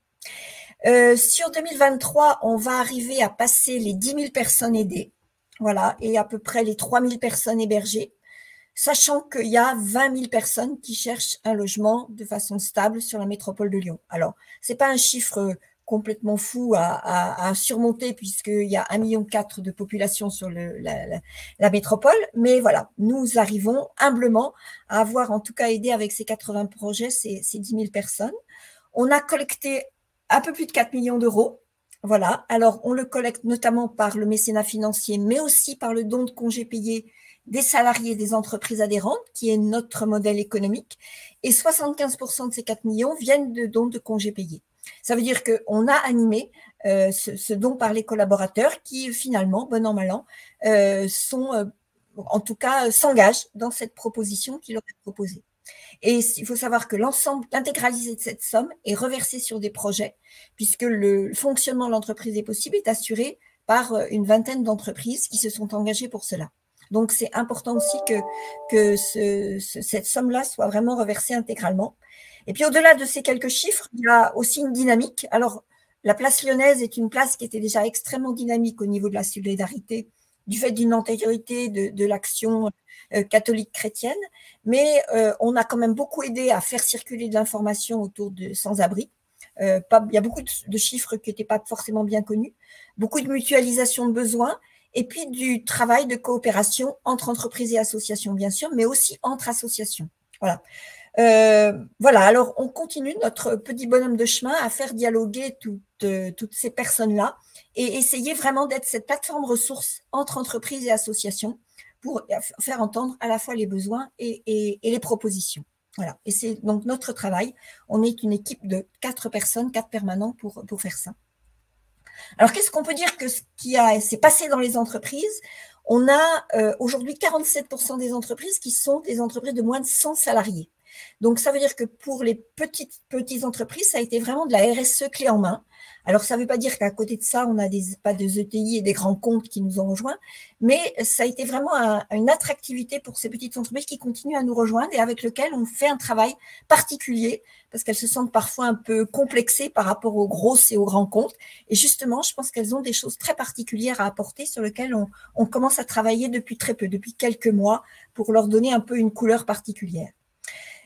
Euh, sur deux mille vingt-trois, on va arriver à passer les dix mille personnes aidées, voilà, et à peu près les trois mille personnes hébergées, sachant qu'il y a vingt mille personnes qui cherchent un logement de façon stable sur la métropole de Lyon. Alors, c'est pas un chiffre complètement fou à, à, à surmonter puisqu'il y a un virgule quatre million de population sur le, la, la, la métropole, mais voilà, nous arrivons humblement à avoir en tout cas aidé avec ces quatre-vingts projets ces, ces dix mille personnes. On a collecté un peu plus de quatre millions d'euros. Voilà, alors on le collecte notamment par le mécénat financier, mais aussi par le don de congés payés des salariés des entreprises adhérentes, qui est notre modèle économique, et soixante-quinze pour cent de ces quatre millions viennent de dons de congés payés. Ça veut dire qu'on a animé euh, ce, ce don par les collaborateurs qui, finalement, bon an, mal an, euh, sont, euh, en tout cas, euh, s'engagent dans cette proposition qui leur est proposée. Et il faut savoir que l'ensemble, l'intégralité de cette somme est reversée sur des projets, puisque le fonctionnement de l'entreprise des possibles est assuré par une vingtaine d'entreprises qui se sont engagées pour cela. Donc, c'est important aussi que, que ce, ce, cette somme-là soit vraiment reversée intégralement. Et puis, au-delà de ces quelques chiffres, il y a aussi une dynamique. Alors, la place lyonnaise est une place qui était déjà extrêmement dynamique au niveau de la solidarité, du fait d'une antériorité de, de l'action euh, catholique chrétienne, mais euh, on a quand même beaucoup aidé à faire circuler de l'information autour de sans-abri. Euh, pas, il y a beaucoup de, de chiffres qui n'étaient pas forcément bien connus, beaucoup de mutualisation de besoins, et puis du travail de coopération entre entreprises et associations, bien sûr, mais aussi entre associations. Voilà. Euh, voilà, alors on continue notre petit bonhomme de chemin à faire dialoguer toutes, euh, toutes ces personnes-là et essayer vraiment d'être cette plateforme ressource entre entreprises et associations pour faire entendre à la fois les besoins et, et, et les propositions. Voilà, et c'est donc notre travail. On est une équipe de quatre personnes, quatre permanents pour, pour faire ça. Alors, qu'est-ce qu'on peut dire que ce qui a, s'est passé dans les entreprises? On a euh, aujourd'hui quarante-sept pour cent des entreprises qui sont des entreprises de moins de cent salariés. Donc, ça veut dire que pour les petites, petites entreprises, ça a été vraiment de la R S E clé en main. Alors, ça ne veut pas dire qu'à côté de ça, on n'a des, pas des E T I et des grands comptes qui nous ont rejoints, mais ça a été vraiment un, une attractivité pour ces petites entreprises qui continuent à nous rejoindre et avec lesquelles on fait un travail particulier parce qu'elles se sentent parfois un peu complexées par rapport aux grosses et aux grands comptes. Et justement, je pense qu'elles ont des choses très particulières à apporter sur lesquelles on, on commence à travailler depuis très peu, depuis quelques mois, pour leur donner un peu une couleur particulière.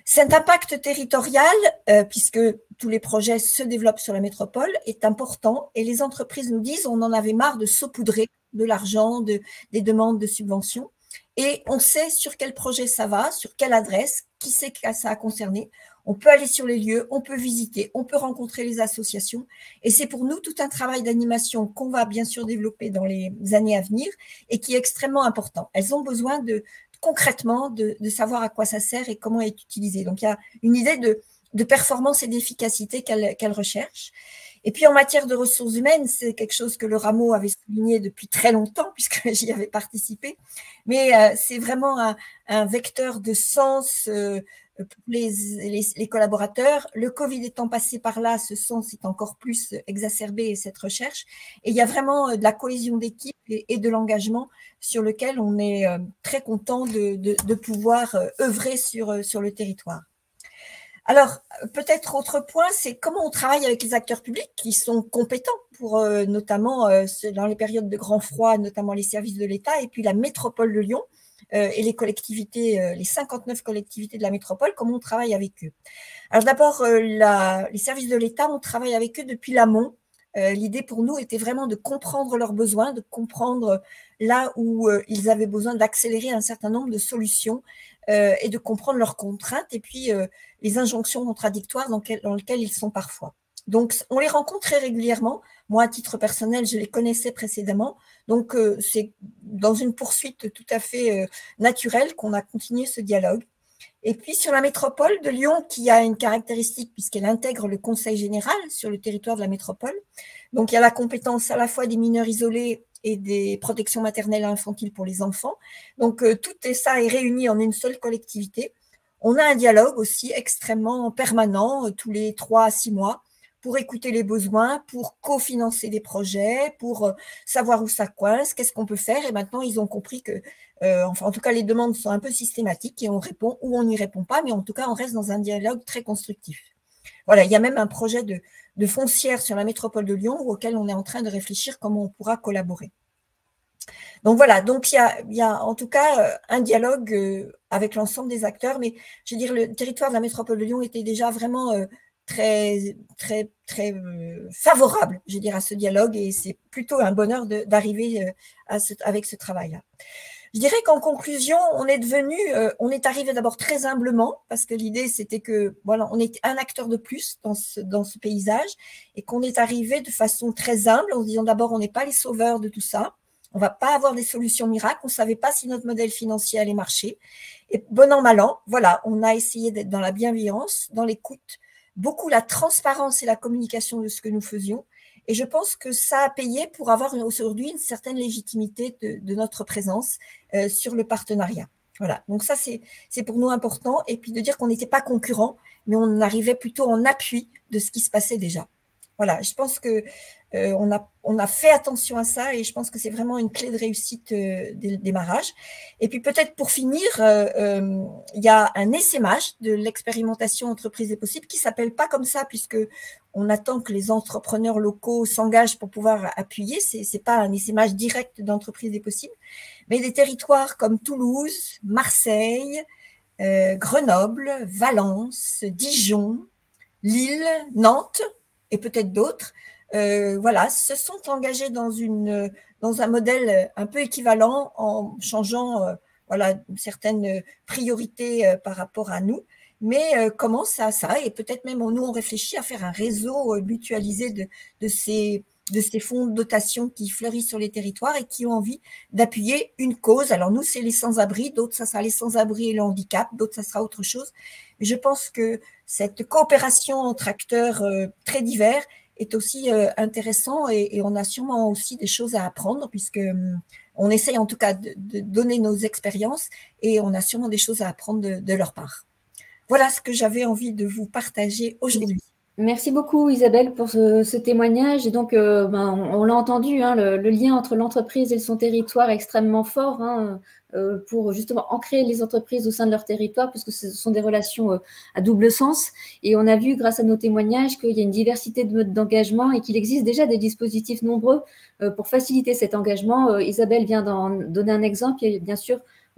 Cet impact territorial, euh, puisque tous les projets se développent sur la métropole, est important et les entreprises nous disent on en avait marre de saupoudrer de l'argent, de, des demandes de subventions et on sait sur quel projet ça va, sur quelle adresse, qui c'est que ça a concerné. On peut aller sur les lieux, on peut visiter, on peut rencontrer les associations et c'est pour nous tout un travail d'animation qu'on va bien sûr développer dans les années à venir et qui est extrêmement important. Elles ont besoin de concrètement de, de savoir à quoi ça sert et comment est utilisé. Donc, il y a une idée de, de performance et d'efficacité qu'elle qu'elle recherche. Et puis, en matière de ressources humaines, c'est quelque chose que le Rameau avait souligné depuis très longtemps, puisque j'y avais participé. Mais euh, c'est vraiment un, un vecteur de sens euh, pour les, les, les collaborateurs. Le Covid étant passé par là, ce sens est encore plus exacerbé, cette recherche. Et il y a vraiment de la cohésion d'équipe et, et de l'engagement sur lequel on est euh, très content de, de, de pouvoir euh, œuvrer sur, euh, sur le territoire. Alors, peut-être autre point, c'est comment on travaille avec les acteurs publics qui sont compétents pour euh, notamment euh, dans les périodes de grand froid, notamment les services de l'État et puis la métropole de Lyon euh, et les collectivités, euh, les cinquante-neuf collectivités de la métropole, comment on travaille avec eux. Alors d'abord, euh, la, les services de l'État, on travaille avec eux depuis l'amont. Euh, l'idée pour nous était vraiment de comprendre leurs besoins, de comprendre là où euh, ils avaient besoin d'accélérer un certain nombre de solutions euh, et de comprendre leurs contraintes et puis euh, les injonctions contradictoires dans, quel, dans lesquelles ils sont parfois. Donc, on les rencontre très régulièrement. Moi, à titre personnel, je les connaissais précédemment. Donc, euh, c'est dans une poursuite tout à fait euh, naturelle qu'on a continué ce dialogue. Et puis, sur la métropole de Lyon, qui a une caractéristique puisqu'elle intègre le conseil général sur le territoire de la métropole. Donc, il y a la compétence à la fois des mineurs isolés et des protections maternelles et infantiles pour les enfants. Donc, euh, tout ça est réuni en une seule collectivité. On a un dialogue aussi extrêmement permanent, euh, tous les trois à six mois, pour écouter les besoins, pour cofinancer des projets, pour euh, savoir où ça coince, qu'est-ce qu'on peut faire. Et maintenant, ils ont compris que, euh, enfin, en tout cas, les demandes sont un peu systématiques et on répond ou on n'y répond pas, mais en tout cas, on reste dans un dialogue très constructif. Voilà, il y a même un projet de, de foncière sur la métropole de Lyon auquel on est en train de réfléchir comment on pourra collaborer. Donc voilà, donc il y a, il y a en tout cas un dialogue avec l'ensemble des acteurs, mais je veux dire, le territoire de la métropole de Lyon était déjà vraiment très, très, très favorable, je veux dire, à ce dialogue et c'est plutôt un bonheur d'arriver avec ce travail-là. Je dirais qu'en conclusion, on est devenu, euh, on est arrivé d'abord très humblement parce que l'idée c'était que voilà, on est un acteur de plus dans ce, dans ce paysage et qu'on est arrivé de façon très humble en se disant d'abord on n'est pas les sauveurs de tout ça, on va pas avoir des solutions miracles, on savait pas si notre modèle financier allait marcher et bon an mal an, voilà, on a essayé d'être dans la bienveillance, dans l'écoute, beaucoup la transparence et la communication de ce que nous faisions. Et je pense que ça a payé pour avoir aujourd'hui une certaine légitimité de, de notre présence euh, sur le partenariat. Voilà, donc ça, c'est c'est pour nous important. Et puis de dire qu'on n'était pas concurrents, mais on arrivait plutôt en appui de ce qui se passait déjà. Voilà, je pense que euh, on a on a fait attention à ça et je pense que c'est vraiment une clé de réussite euh, dès le démarrage. Et puis peut-être pour finir, euh, euh, il y a un essaimage de l'expérimentation entreprise est possible qui s'appelle pas comme ça puisque on attend que les entrepreneurs locaux s'engagent pour pouvoir appuyer. C'est c'est pas un essaimage direct d'entreprise est possible, mais des territoires comme Toulouse, Marseille, euh, Grenoble, Valence, Dijon, Lille, Nantes et peut-être d'autres, euh, voilà, se sont engagés dans, une, dans un modèle un peu équivalent en changeant euh, voilà, certaines priorités euh, par rapport à nous, mais euh, commence à ça et peut-être même nous on réfléchit à faire un réseau euh, mutualisé de, de, ces, de ces fonds de dotation qui fleurissent sur les territoires et qui ont envie d'appuyer une cause. Alors nous c'est les sans-abri, d'autres ça sera les sans-abri et le handicap, d'autres ça sera autre chose. Mais je pense que cette coopération entre acteurs euh, très divers est aussi euh, intéressant et, et on a sûrement aussi des choses à apprendre puisque euh, on essaye en tout cas de, de donner nos expériences et on a sûrement des choses à apprendre de, de leur part. Voilà ce que j'avais envie de vous partager aujourd'hui. Merci beaucoup Isabelle pour ce, ce témoignage. Et donc, euh, ben, on, on l'a entendu, hein, le, le lien entre l'entreprise et son territoire est extrêmement fort hein, euh, pour justement ancrer les entreprises au sein de leur territoire, puisque ce sont des relations euh, à double sens. Et on a vu, grâce à nos témoignages, qu'il y a une diversité de modes d'engagement et qu'il existe déjà des dispositifs nombreux euh, pour faciliter cet engagement. Euh, Isabelle vient d'en donner un exemple. Il y a bien sûr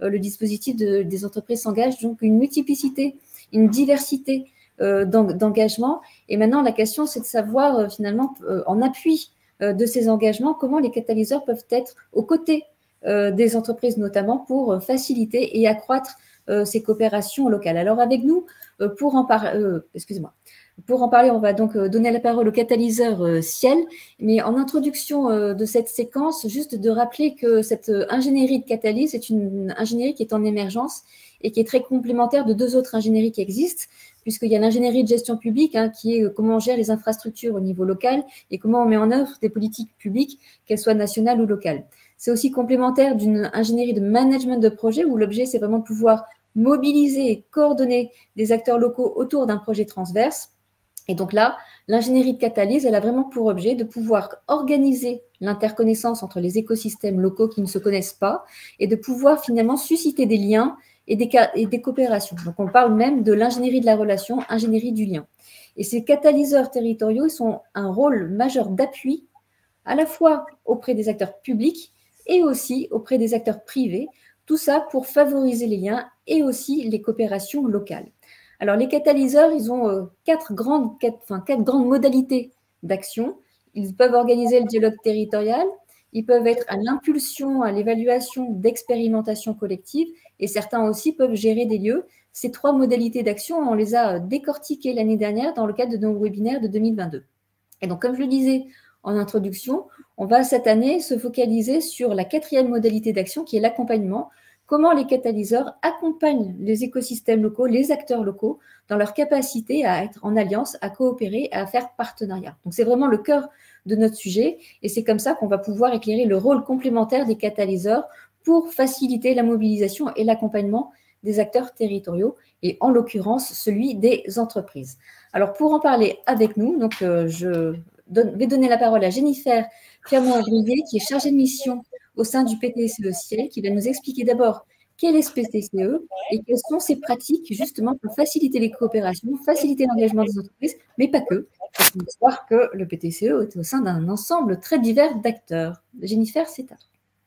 euh, le dispositif de, des entreprises s'engagent, donc une multiplicité, une diversité euh, d'engagement. Et maintenant, la question, c'est de savoir euh, finalement, euh, en appui euh, de ces engagements, comment les catalyseurs peuvent être aux côtés euh, des entreprises, notamment pour euh, faciliter et accroître euh, ces coopérations locales. Alors avec nous, euh, pour en parler, euh, excusez-moi, Pour en parler, on va donc donner la parole au catalyseur euh, Ciel. Mais en introduction euh, de cette séquence, juste de rappeler que cette euh, ingénierie de catalyse est une ingénierie qui est en émergence et qui est très complémentaire de deux autres ingénieries qui existent, puisqu'il y a l'ingénierie de gestion publique, hein, qui est euh, comment on gère les infrastructures au niveau local et comment on met en œuvre des politiques publiques, qu'elles soient nationales ou locales. C'est aussi complémentaire d'une ingénierie de management de projet où l'objet, c'est vraiment pouvoir mobiliser et coordonner des acteurs locaux autour d'un projet transverse. Et donc là, l'ingénierie de catalyse, elle a vraiment pour objet de pouvoir organiser l'interconnaissance entre les écosystèmes locaux qui ne se connaissent pas et de pouvoir finalement susciter des liens et des, et des coopérations. Donc on parle même de l'ingénierie de la relation, ingénierie du lien. Et ces catalyseurs territoriaux, ils ont un rôle majeur d'appui à la fois auprès des acteurs publics et aussi auprès des acteurs privés, tout ça pour favoriser les liens et aussi les coopérations locales. Alors, les catalyseurs, ils ont euh, quatre, grandes, quatre, enfin, quatre grandes modalités d'action. Ils peuvent organiser le dialogue territorial, ils peuvent être à l'impulsion, à l'évaluation d'expérimentation collective, et certains aussi peuvent gérer des lieux. Ces trois modalités d'action, on les a décortiquées l'année dernière dans le cadre de nos webinaires de deux mille vingt-deux. Et donc, comme je le disais en introduction, on va cette année se focaliser sur la quatrième modalité d'action qui est l'accompagnement. Comment les catalyseurs accompagnent les écosystèmes locaux, les acteurs locaux, dans leur capacité à être en alliance, à coopérer, à faire partenariat. Donc, c'est vraiment le cœur de notre sujet et c'est comme ça qu'on va pouvoir éclairer le rôle complémentaire des catalyseurs pour faciliter la mobilisation et l'accompagnement des acteurs territoriaux et en l'occurrence celui des entreprises. Alors, pour en parler avec nous, donc, euh, je donne, vais donner la parole à Jennifer Clermont-Brier qui est chargée de mission au sein du P T C E Ciel, qui va nous expliquer d'abord quel est ce P T C E et quelles sont ses pratiques justement pour faciliter les coopérations, faciliter l'engagement des entreprises, mais pas que. Il faut savoir que le P T C E est au sein d'un ensemble très divers d'acteurs. Jennifer, c'est à toi.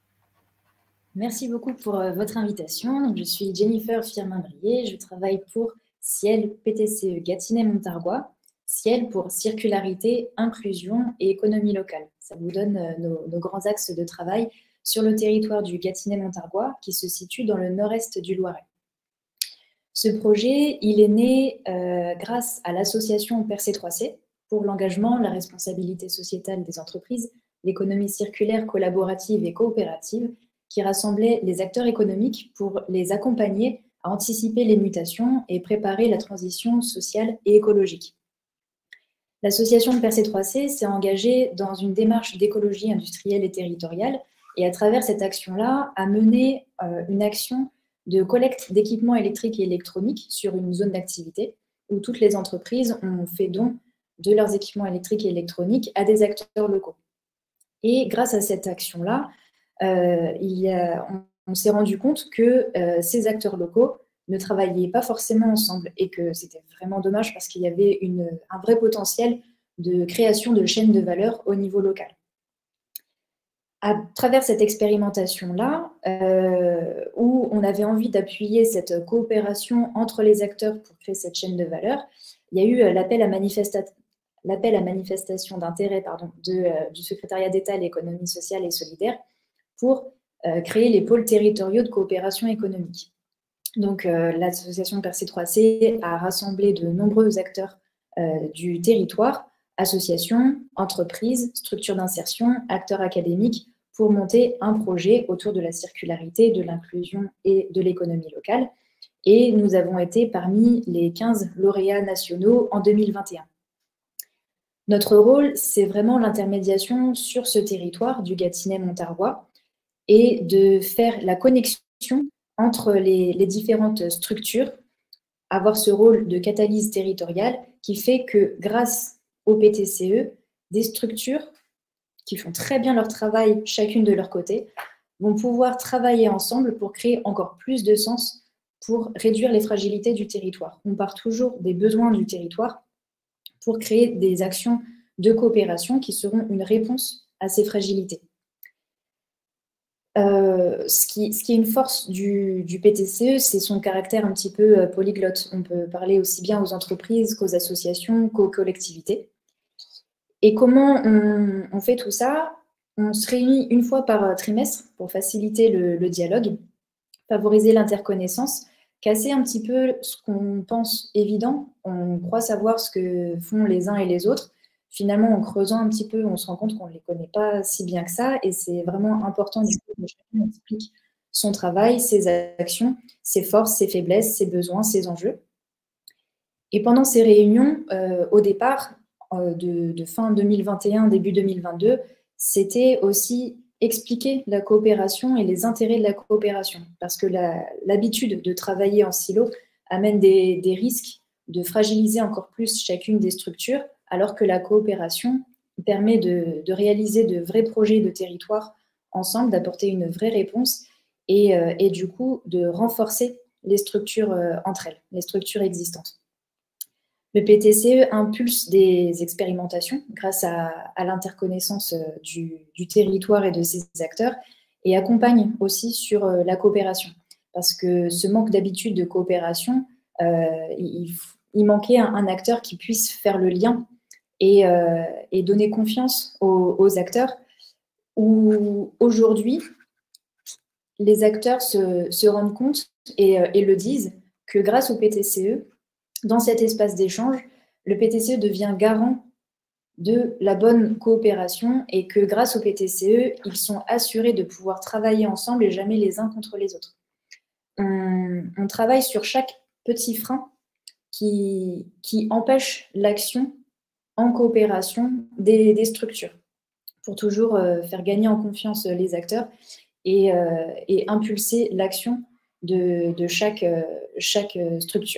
Merci beaucoup pour euh, votre invitation. Je suis Jennifer Firmin-Brier, je travaille pour Ciel P T C E Gâtinais-Montargois. Ciel pour circularité, inclusion et économie locale. Ça vous donne euh, nos, nos grands axes de travail sur le territoire du Gâtinais-Montargois qui se situe dans le nord-est du Loiret. Ce projet, il est né euh, grâce à l'association Percé trois C pour l'engagement, la responsabilité sociétale des entreprises, l'économie circulaire, collaborative et coopérative qui rassemblait les acteurs économiques pour les accompagner à anticiper les mutations et préparer la transition sociale et écologique. L'association Percé trois C s'est engagée dans une démarche d'écologie industrielle et territoriale et à travers cette action-là, a mené euh, une action de collecte d'équipements électriques et électroniques sur une zone d'activité où toutes les entreprises ont fait don de leurs équipements électriques et électroniques à des acteurs locaux. Et grâce à cette action-là, euh, on, on s'est rendu compte que euh, ces acteurs locaux ne travaillaient pas forcément ensemble et que c'était vraiment dommage parce qu'il y avait une, un vrai potentiel de création de chaînes de valeur au niveau local. À travers cette expérimentation-là, euh, où on avait envie d'appuyer cette coopération entre les acteurs pour créer cette chaîne de valeur, il y a eu l'appel à, manifesta l'appel à manifestation d'intérêt pardon, de, euh, du secrétariat d'État à l'économie sociale et solidaire pour euh, créer les pôles territoriaux de coopération économique. Donc, euh, l'association Percé trois C a rassemblé de nombreux acteurs euh, du territoire, associations, entreprises, structures d'insertion, acteurs académiques, pour monter un projet autour de la circularité, de l'inclusion et de l'économie locale. Et nous avons été parmi les quinze lauréats nationaux en deux mille vingt et un. Notre rôle, c'est vraiment l'intermédiation sur ce territoire du Gâtinais-Montargois et de faire la connexion entre les, les différentes structures, avoir ce rôle de catalyse territoriale qui fait que grâce au P T C E, des structures qui font très bien leur travail chacune de leur côté, vont pouvoir travailler ensemble pour créer encore plus de sens, pour réduire les fragilités du territoire. On part toujours des besoins du territoire pour créer des actions de coopération qui seront une réponse à ces fragilités. Euh, ce, qui, ce qui est une force du, du P T C E, c'est son caractère un petit peu euh, polyglotte. On peut parler aussi bien aux entreprises qu'aux associations, qu'aux collectivités. Et comment on, on fait tout ça? On se réunit une fois par trimestre pour faciliter le, le dialogue, favoriser l'interconnaissance, casser un petit peu ce qu'on pense évident. On croit savoir ce que font les uns et les autres. Finalement, en creusant un petit peu, on se rend compte qu'on ne les connaît pas si bien que ça. Et c'est vraiment important du coup que chacun explique son travail, ses actions, ses forces, ses faiblesses, ses besoins, ses enjeux. Et pendant ces réunions, euh, au départ, euh, de, de fin deux mille vingt et un, début deux mille vingt-deux, c'était aussi expliquer la coopération et les intérêts de la coopération. Parce que la, l'habitude de travailler en silo amène des, des risques de fragiliser encore plus chacune des structures, alors que la coopération permet de, de réaliser de vrais projets de territoire ensemble, d'apporter une vraie réponse et, euh, et du coup de renforcer les structures euh, entre elles, les structures existantes. Le P T C E impulse des expérimentations grâce à, à l'interconnaissance du, du territoire et de ses acteurs et accompagne aussi sur euh, la coopération. Parce que ce manque d'habitude de coopération, euh, il, il manquait un, un acteur qui puisse faire le lien et, euh, et donner confiance aux, aux acteurs, où aujourd'hui, les acteurs se, se rendent compte et, euh, et le disent que grâce au P T C E, dans cet espace d'échange, le P T C E devient garant de la bonne coopération et que grâce au P T C E, ils sont assurés de pouvoir travailler ensemble et jamais les uns contre les autres. On, on travaille sur chaque petit frein qui, qui empêche l'action en coopération des, des structures pour toujours euh, faire gagner en confiance les acteurs et, euh, et impulser l'action de, de chaque, euh, chaque structure.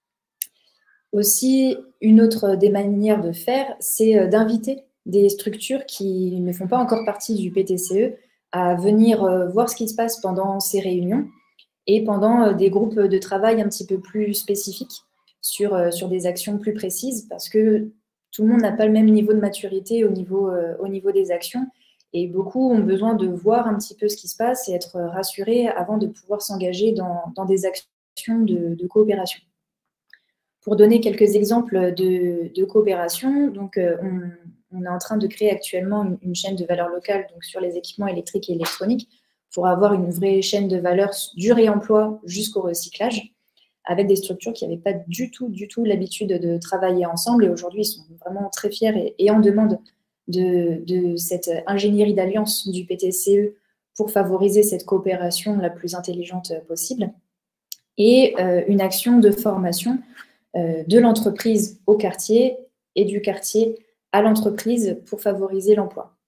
Aussi, une autre des manières de faire, c'est d'inviter des structures qui ne font pas encore partie du P T C E à venir voir ce qui se passe pendant ces réunions et pendant des groupes de travail un petit peu plus spécifiques sur, sur des actions plus précises, parce que tout le monde n'a pas le même niveau de maturité au niveau, au niveau des actions et beaucoup ont besoin de voir un petit peu ce qui se passe et être rassurés avant de pouvoir s'engager dans, dans des actions de, de coopération. Pour donner quelques exemples de, de coopération, donc, euh, on, on est en train de créer actuellement une, une chaîne de valeur locale donc, sur les équipements électriques et électroniques pour avoir une vraie chaîne de valeur du réemploi jusqu'au recyclage avec des structures qui n'avaient pas du tout, du tout l'habitude de travailler ensemble. Et aujourd'hui, ils sont vraiment très fiers et, et en demande de, de cette ingénierie d'alliance du P T C E pour favoriser cette coopération la plus intelligente possible. Et euh, une action de formation de l'entreprise au quartier et du quartier à l'entreprise pour favoriser l'emploi.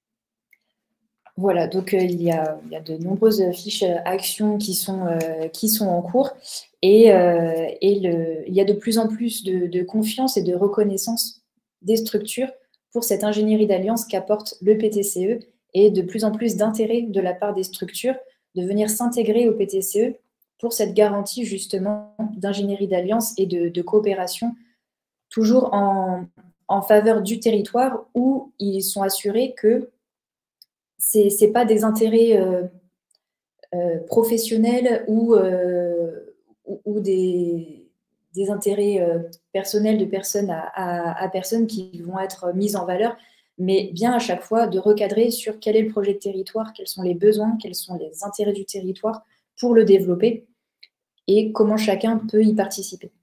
Voilà, donc euh, il, y a, il y a de nombreuses fiches actions qui sont, euh, qui sont en cours et, euh, et le, il y a de plus en plus de, de confiance et de reconnaissance des structures pour cette ingénierie d'alliance qu'apporte le P T C E et de plus en plus d'intérêt de la part des structures de venir s'intégrer au P T C E pour cette garantie justement d'ingénierie d'alliance et de, de coopération, toujours en, en faveur du territoire où ils sont assurés que ce n'est pas des intérêts euh, euh, professionnels ou, euh, ou, ou des, des intérêts euh, personnels de personne à, à, à personne qui vont être mis en valeur, mais bien à chaque fois de recadrer sur quel est le projet de territoire, quels sont les besoins, quels sont les intérêts du territoire pour le développer et comment chacun peut y participer.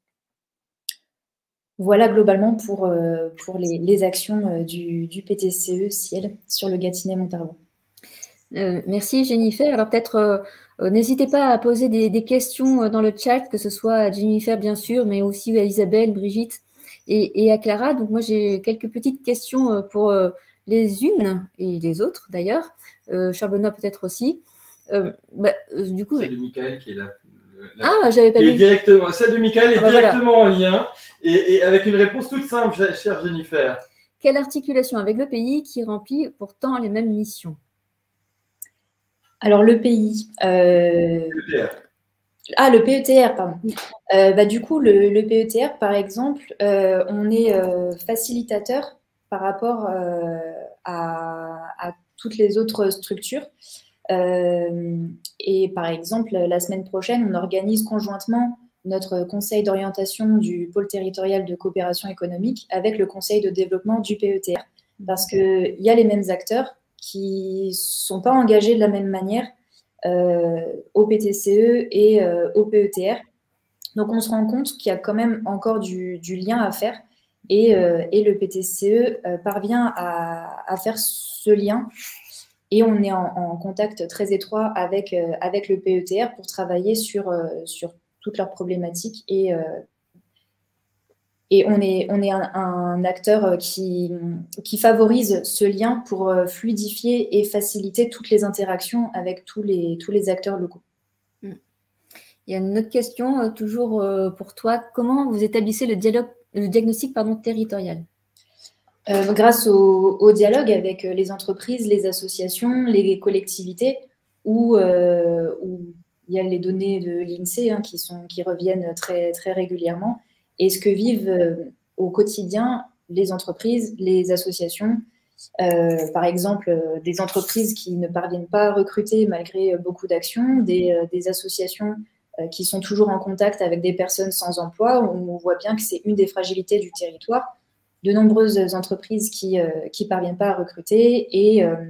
Voilà globalement pour, euh, pour les, les actions du, du P T C E Ciel sur le Gâtinais-Montargis. Euh, merci Jennifer. Alors peut-être, euh, n'hésitez pas à poser des, des questions dans le chat, que ce soit à Jennifer bien sûr, mais aussi à Isabelle, Brigitte et, et à Clara. Donc moi j'ai quelques petites questions pour euh, les unes et les autres d'ailleurs. Euh, Charbonneau peut-être aussi. Euh, bah, euh, du coup, c'est de Michael qui est là. La, ah, j'avais pas vu. Directement, celle de Michael est ah, bah directement voilà. en lien et, et avec une réponse toute simple, chère Jennifer. Quelle articulation avec le pays qui remplit pourtant les mêmes missions? Alors, le pays. Euh... Le P E T R. Ah, le P E T R, pardon. Euh, bah, du coup, le, le P E T R, par exemple, euh, on est euh, facilitateur par rapport euh, à, à toutes les autres structures. Euh, et par exemple, la semaine prochaine, on organise conjointement notre conseil d'orientation du pôle territorial de coopération économique avec le conseil de développement du P E T R. Parce qu'il y a les mêmes acteurs qui ne sont pas engagés de la même manière euh, au P T C E et euh, au P E T R. Donc, on se rend compte qu'il y a quand même encore du, du lien à faire. Et, euh, et le P T C E euh, parvient à, à faire ce lien. Et on est en, en contact très étroit avec, euh, avec le P E T R pour travailler sur, euh, sur toutes leurs problématiques. Et, euh, et on est, on est un, un acteur qui, qui favorise ce lien pour fluidifier et faciliter toutes les interactions avec tous les, tous les acteurs locaux. Il y a une autre question, toujours pour toi. Comment vous établissez le, dialogue, le diagnostic pardon, territorial ? Euh, grâce au, au dialogue avec les entreprises, les associations, les collectivités, où, euh, où il y a les données de l'INSEE hein, qui, sont, qui reviennent très, très régulièrement, et ce que vivent euh, au quotidien les entreprises, les associations. Euh, par exemple, euh, des entreprises qui ne parviennent pas à recruter malgré beaucoup d'actions, des, euh, des associations euh, qui sont toujours en contact avec des personnes sans emploi. On voit bien que c'est une des fragilités du territoire. De nombreuses entreprises qui ne euh, parviennent pas à recruter et, euh,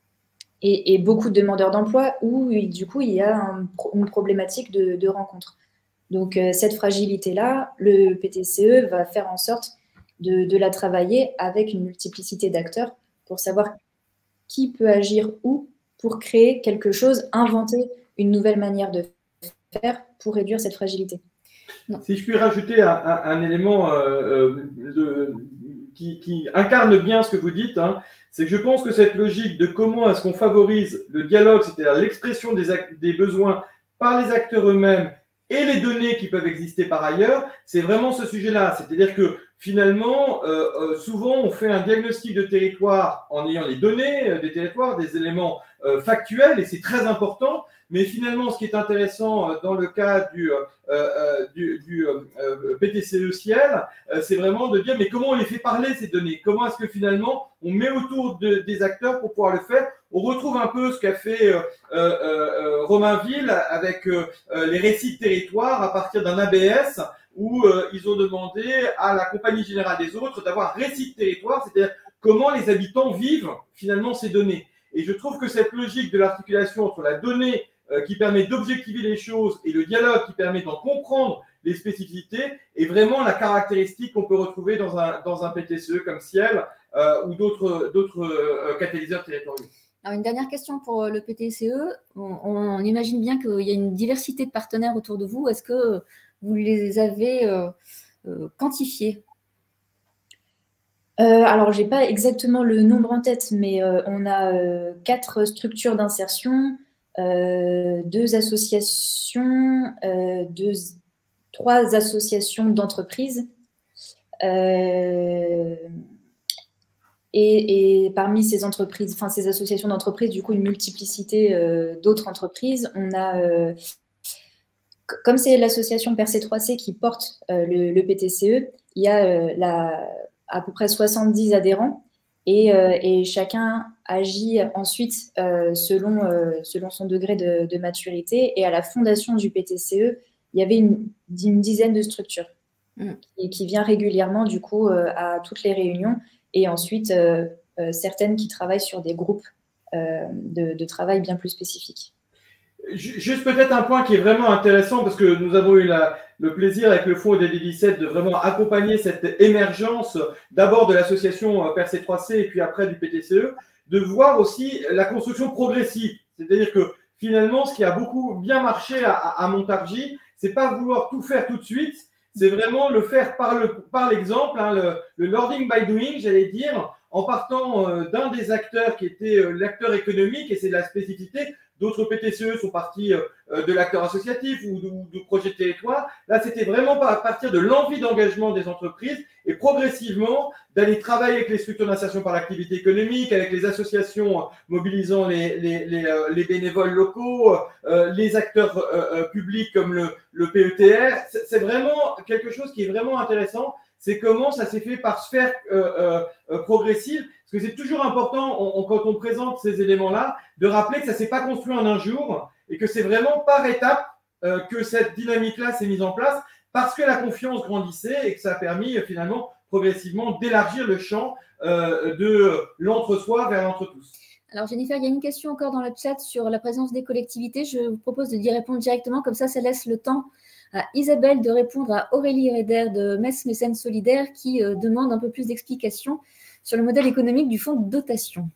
et, et beaucoup de demandeurs d'emploi où, du coup, il y a un, une problématique de, de rencontre. Donc, euh, cette fragilité-là, le P T C E va faire en sorte de, de la travailler avec une multiplicité d'acteurs pour savoir qui peut agir où pour créer quelque chose, inventer une nouvelle manière de faire pour réduire cette fragilité. Non. Si je puis rajouter un, un, un élément euh, de, qui, qui incarne bien ce que vous dites, hein, c'est que je pense que cette logique de comment est-ce qu'on favorise le dialogue, c'est-à-dire l'expression des, des besoins par les acteurs eux-mêmes et les données qui peuvent exister par ailleurs, c'est vraiment ce sujet-là. C'est-à-dire que finalement, euh, souvent, on fait un diagnostic de territoire en ayant les données euh, des territoires, des éléments euh, factuels, et c'est très important. Mais finalement, ce qui est intéressant euh, dans le cas du, euh, euh, du, du euh, P T C E Ciel, euh, c'est vraiment de dire mais comment on les fait parler ces données? Comment est-ce que finalement on met autour de, des acteurs pour pouvoir le faire? On retrouve un peu ce qu'a fait euh, euh, Romainville avec euh, les récits de territoire à partir d'un A B S où euh, ils ont demandé à la Compagnie Générale des Autres d'avoir récit de territoire, c'est-à-dire comment les habitants vivent finalement ces données. Et je trouve que cette logique de l'articulation entre la donnée euh, qui permet d'objectiver les choses et le dialogue qui permet d'en comprendre les spécificités est vraiment la caractéristique qu'on peut retrouver dans un, dans un P T C E comme Ciel euh, ou d'autres d'autres euh, catalyseurs territoriaux. Alors, une dernière question pour le P T C E. On, on imagine bien qu'il y a une diversité de partenaires autour de vous. Est-ce que vous les avez euh, euh, quantifiés? euh, Alors, je n'ai pas exactement le nombre en tête, mais euh, on a euh, quatre structures d'insertion, euh, deux associations, euh, deux, trois associations d'entreprises. Euh, Et, et parmi ces entreprises, enfin ces associations d'entreprises, du coup, une multiplicité euh, d'autres entreprises. On a, euh, comme c'est l'association Percé trois C qui porte euh, le, le P T C E, il y a euh, la, à peu près soixante-dix adhérents et, euh, et chacun agit ensuite euh, selon, euh, selon son degré de, de maturité. Et à la fondation du P T C E, il y avait une, une dizaine de structures mmh. et qui vient régulièrement, du coup, euh, à toutes les réunions. Et ensuite, euh, euh, certaines qui travaillent sur des groupes euh, de, de travail bien plus spécifiques. Juste peut-être un point qui est vraiment intéressant, parce que nous avons eu la, le plaisir avec le fonds O D D dix-sept de vraiment accompagner cette émergence d'abord de l'association Percé trois C et puis après du P T C E, de voir aussi la construction progressive. C'est-à-dire que finalement, ce qui a beaucoup bien marché à, à Montargis, c'est pas vouloir tout faire tout de suite, c'est vraiment le faire par le par l'exemple, hein, le, le learning by doing, j'allais dire, en partant euh, d'un des acteurs qui était euh, l'acteur économique, et c'est de la spécificité. D'autres P T C E sont partis euh, de l'acteur associatif ou du projet de territoire. Là, c'était vraiment à partir de l'envie d'engagement des entreprises et progressivement d'aller travailler avec les structures d'insertion par l'activité économique, avec les associations euh, mobilisant les, les, les, euh, les bénévoles locaux, euh, les acteurs euh, publics comme le, le P E T R. C'est vraiment quelque chose qui est vraiment intéressant. c'est comment ça s'est fait par sphère euh, euh, progressive. Parce que c'est toujours important, on, on, quand on présente ces éléments-là, de rappeler que ça ne s'est pas construit en un jour et que c'est vraiment par étapes euh, que cette dynamique-là s'est mise en place parce que la confiance grandissait et que ça a permis euh, finalement progressivement d'élargir le champ euh, de l'entre-soi vers l'entre-tous. Alors Jennifer, il y a une question encore dans le chat sur la présence des collectivités. Je vous propose de y répondre directement, comme ça, ça laisse le temps à Isabelle de répondre à Aurélie Reder de Metz Mécène Solidaire qui euh, demande un peu plus d'explications sur le modèle économique du fonds de dotation.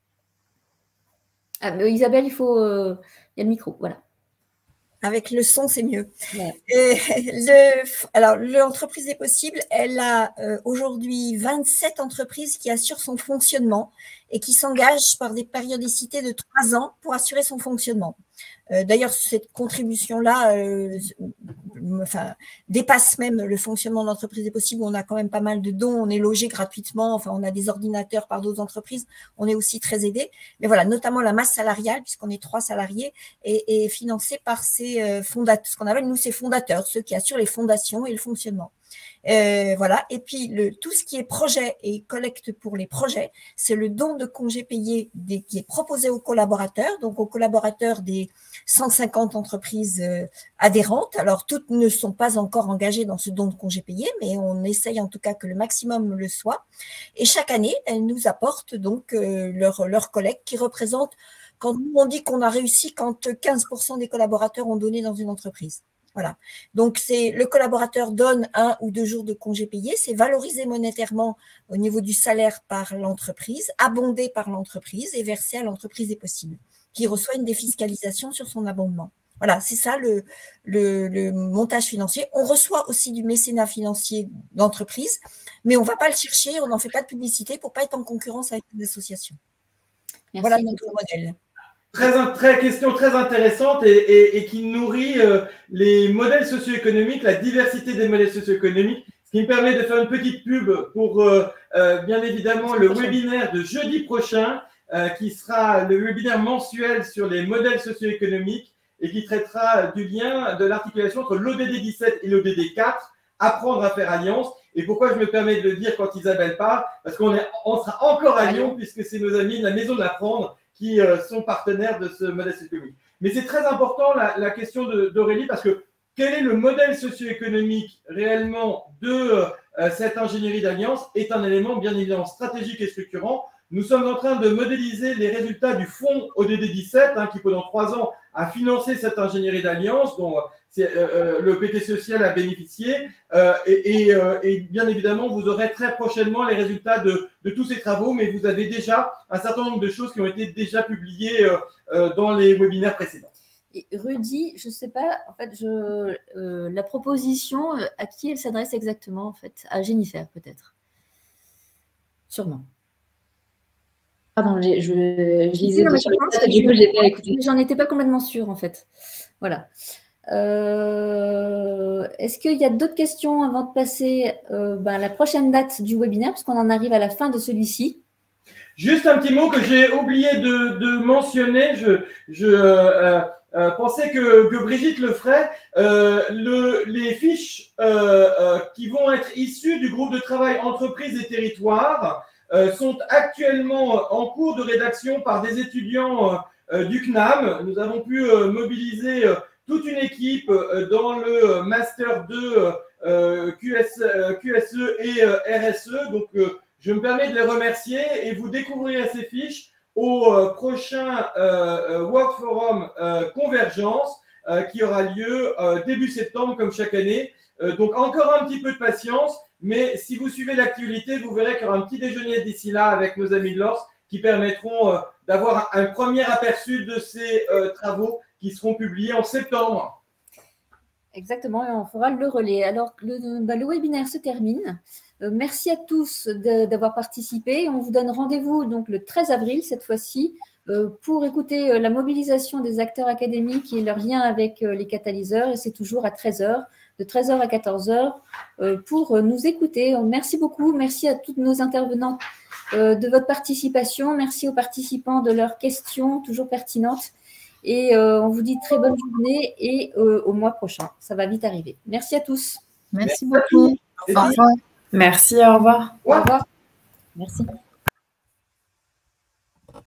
Ah, mais Isabelle, il faut… Euh, il y a le micro, voilà. Avec le son, c'est mieux. Ouais. Et le, alors, l'entreprise des possibles, elle a euh, aujourd'hui vingt-sept entreprises qui assurent son fonctionnement et qui s'engagent par des périodicités de trois ans pour assurer son fonctionnement. Euh, D'ailleurs, cette contribution-là euh, enfin, dépasse même le fonctionnement de l'entreprise des possibles. On a quand même pas mal de dons, on est logé gratuitement, enfin, on a des ordinateurs par d'autres entreprises, on est aussi très aidé. Mais voilà, notamment la masse salariale, puisqu'on est trois salariés, est, est financée par ces euh, fondateurs, ce qu'on appelle nous ces fondateurs, ceux qui assurent les fondations et le fonctionnement. Euh, voilà. Et puis le, tout ce qui est projet et collecte pour les projets, c'est le don de congés payés des, qui est proposé aux collaborateurs, donc aux collaborateurs des cent cinquante entreprises euh, adhérentes. Alors toutes ne sont pas encore engagées dans ce don de congés payés, mais on essaye en tout cas que le maximum le soit. Et chaque année, elles nous apportent donc euh, leur, leur collecte qui représente, quand nous on dit qu'on a réussi quand quinze pour cent des collaborateurs ont donné dans une entreprise. Voilà. Donc, c'est le collaborateur donne un ou deux jours de congés payés, c'est valorisé monétairement au niveau du salaire par l'entreprise, abondé par l'entreprise et versé à l'entreprise des possibles, qui reçoit une défiscalisation sur son abondement. Voilà, c'est ça le, le, le montage financier. On reçoit aussi du mécénat financier d'entreprise, mais on ne va pas le chercher, on n'en fait pas de publicité pour ne pas être en concurrence avec les associations. Merci. Voilà notre modèle. Très, très question très intéressante et, et, et qui nourrit euh, les modèles socio-économiques, la diversité des modèles socio-économiques, ce qui me permet de faire une petite pub pour euh, euh, bien évidemment le webinaire de jeudi prochain, euh, qui sera le webinaire mensuel sur les modèles socio-économiques et qui traitera du lien de l'articulation entre l'O D D dix-sept et l'O D D quatre, apprendre à faire alliance. Et pourquoi je me permets de le dire quand Isabelle parle? Parce qu'on est, on sera encore à Lyon puisque c'est nos amis de la Maison de l'Apprendre qui euh, sont partenaires de ce modèle socio-économique. Mais c'est très important la, la question d'Aurélie parce que quel est le modèle socio-économique réellement de euh, cette ingénierie d'alliance est un élément bien évidemment stratégique et structurant. Nous sommes en train de modéliser les résultats du fonds O D D dix-sept hein, qui pendant trois ans a financé cette ingénierie d'alliance dont euh, euh, le P T social a bénéficié euh, et, et, euh, et bien évidemment vous aurez très prochainement les résultats de, de tous ces travaux, mais vous avez déjà un certain nombre de choses qui ont été déjà publiées euh, euh, dans les webinaires précédents. Et Rudy, je ne sais pas, en fait, je, euh, la proposition, à qui elle s'adresse exactement, en fait? À Jennifer, peut-être. Sûrement. Pardon, je, je, je lisais non, sur le chat, du coup, je n'ai pas écouté. J'en étais pas complètement sûre, en fait. Voilà. Euh, Est-ce qu'il y a d'autres questions avant de passer euh, ben, à la prochaine date du webinaire, parce qu'on en arrive à la fin de celui-ci? Juste un petit mot que j'ai oublié de, de mentionner. Je, je euh, euh, pensais que, que Brigitte le ferait. Euh, le, les fiches euh, euh, qui vont être issues du groupe de travail entreprises et territoires euh, sont actuellement en cours de rédaction par des étudiants euh, du C N A M. Nous avons pu euh, mobiliser euh, toute une équipe euh, dans le Master deux euh, Q S, euh, Q S E et euh, R S E. Donc, euh, je me permets de les remercier et vous découvrirez ces fiches au euh, prochain euh, World Forum euh, Convergence euh, qui aura lieu euh, début septembre comme chaque année. Euh, donc encore un petit peu de patience, mais si vous suivez l'actualité, vous verrez qu'il y aura un petit déjeuner d'ici là avec nos amis de l'O R S qui permettront euh, d'avoir un premier aperçu de ces euh, travaux qui seront publiés en septembre. Exactement, et on fera le relais. Alors, le, bah, le webinaire se termine. Euh, merci à tous d'avoir participé. On vous donne rendez-vous donc le treize avril, cette fois-ci, euh, pour écouter euh, la mobilisation des acteurs académiques et leur lien avec euh, les catalyseurs. Et c'est toujours à treize heures, de treize heures à quatorze heures, euh, pour euh, nous écouter. Merci beaucoup. Merci à toutes nos intervenants euh, de votre participation. Merci aux participants de leurs questions, toujours pertinentes. Et euh, on vous dit très bonne journée et euh, au mois prochain. Ça va vite arriver. Merci à tous. Merci beaucoup. Au revoir. Merci, au revoir. Au revoir. Merci.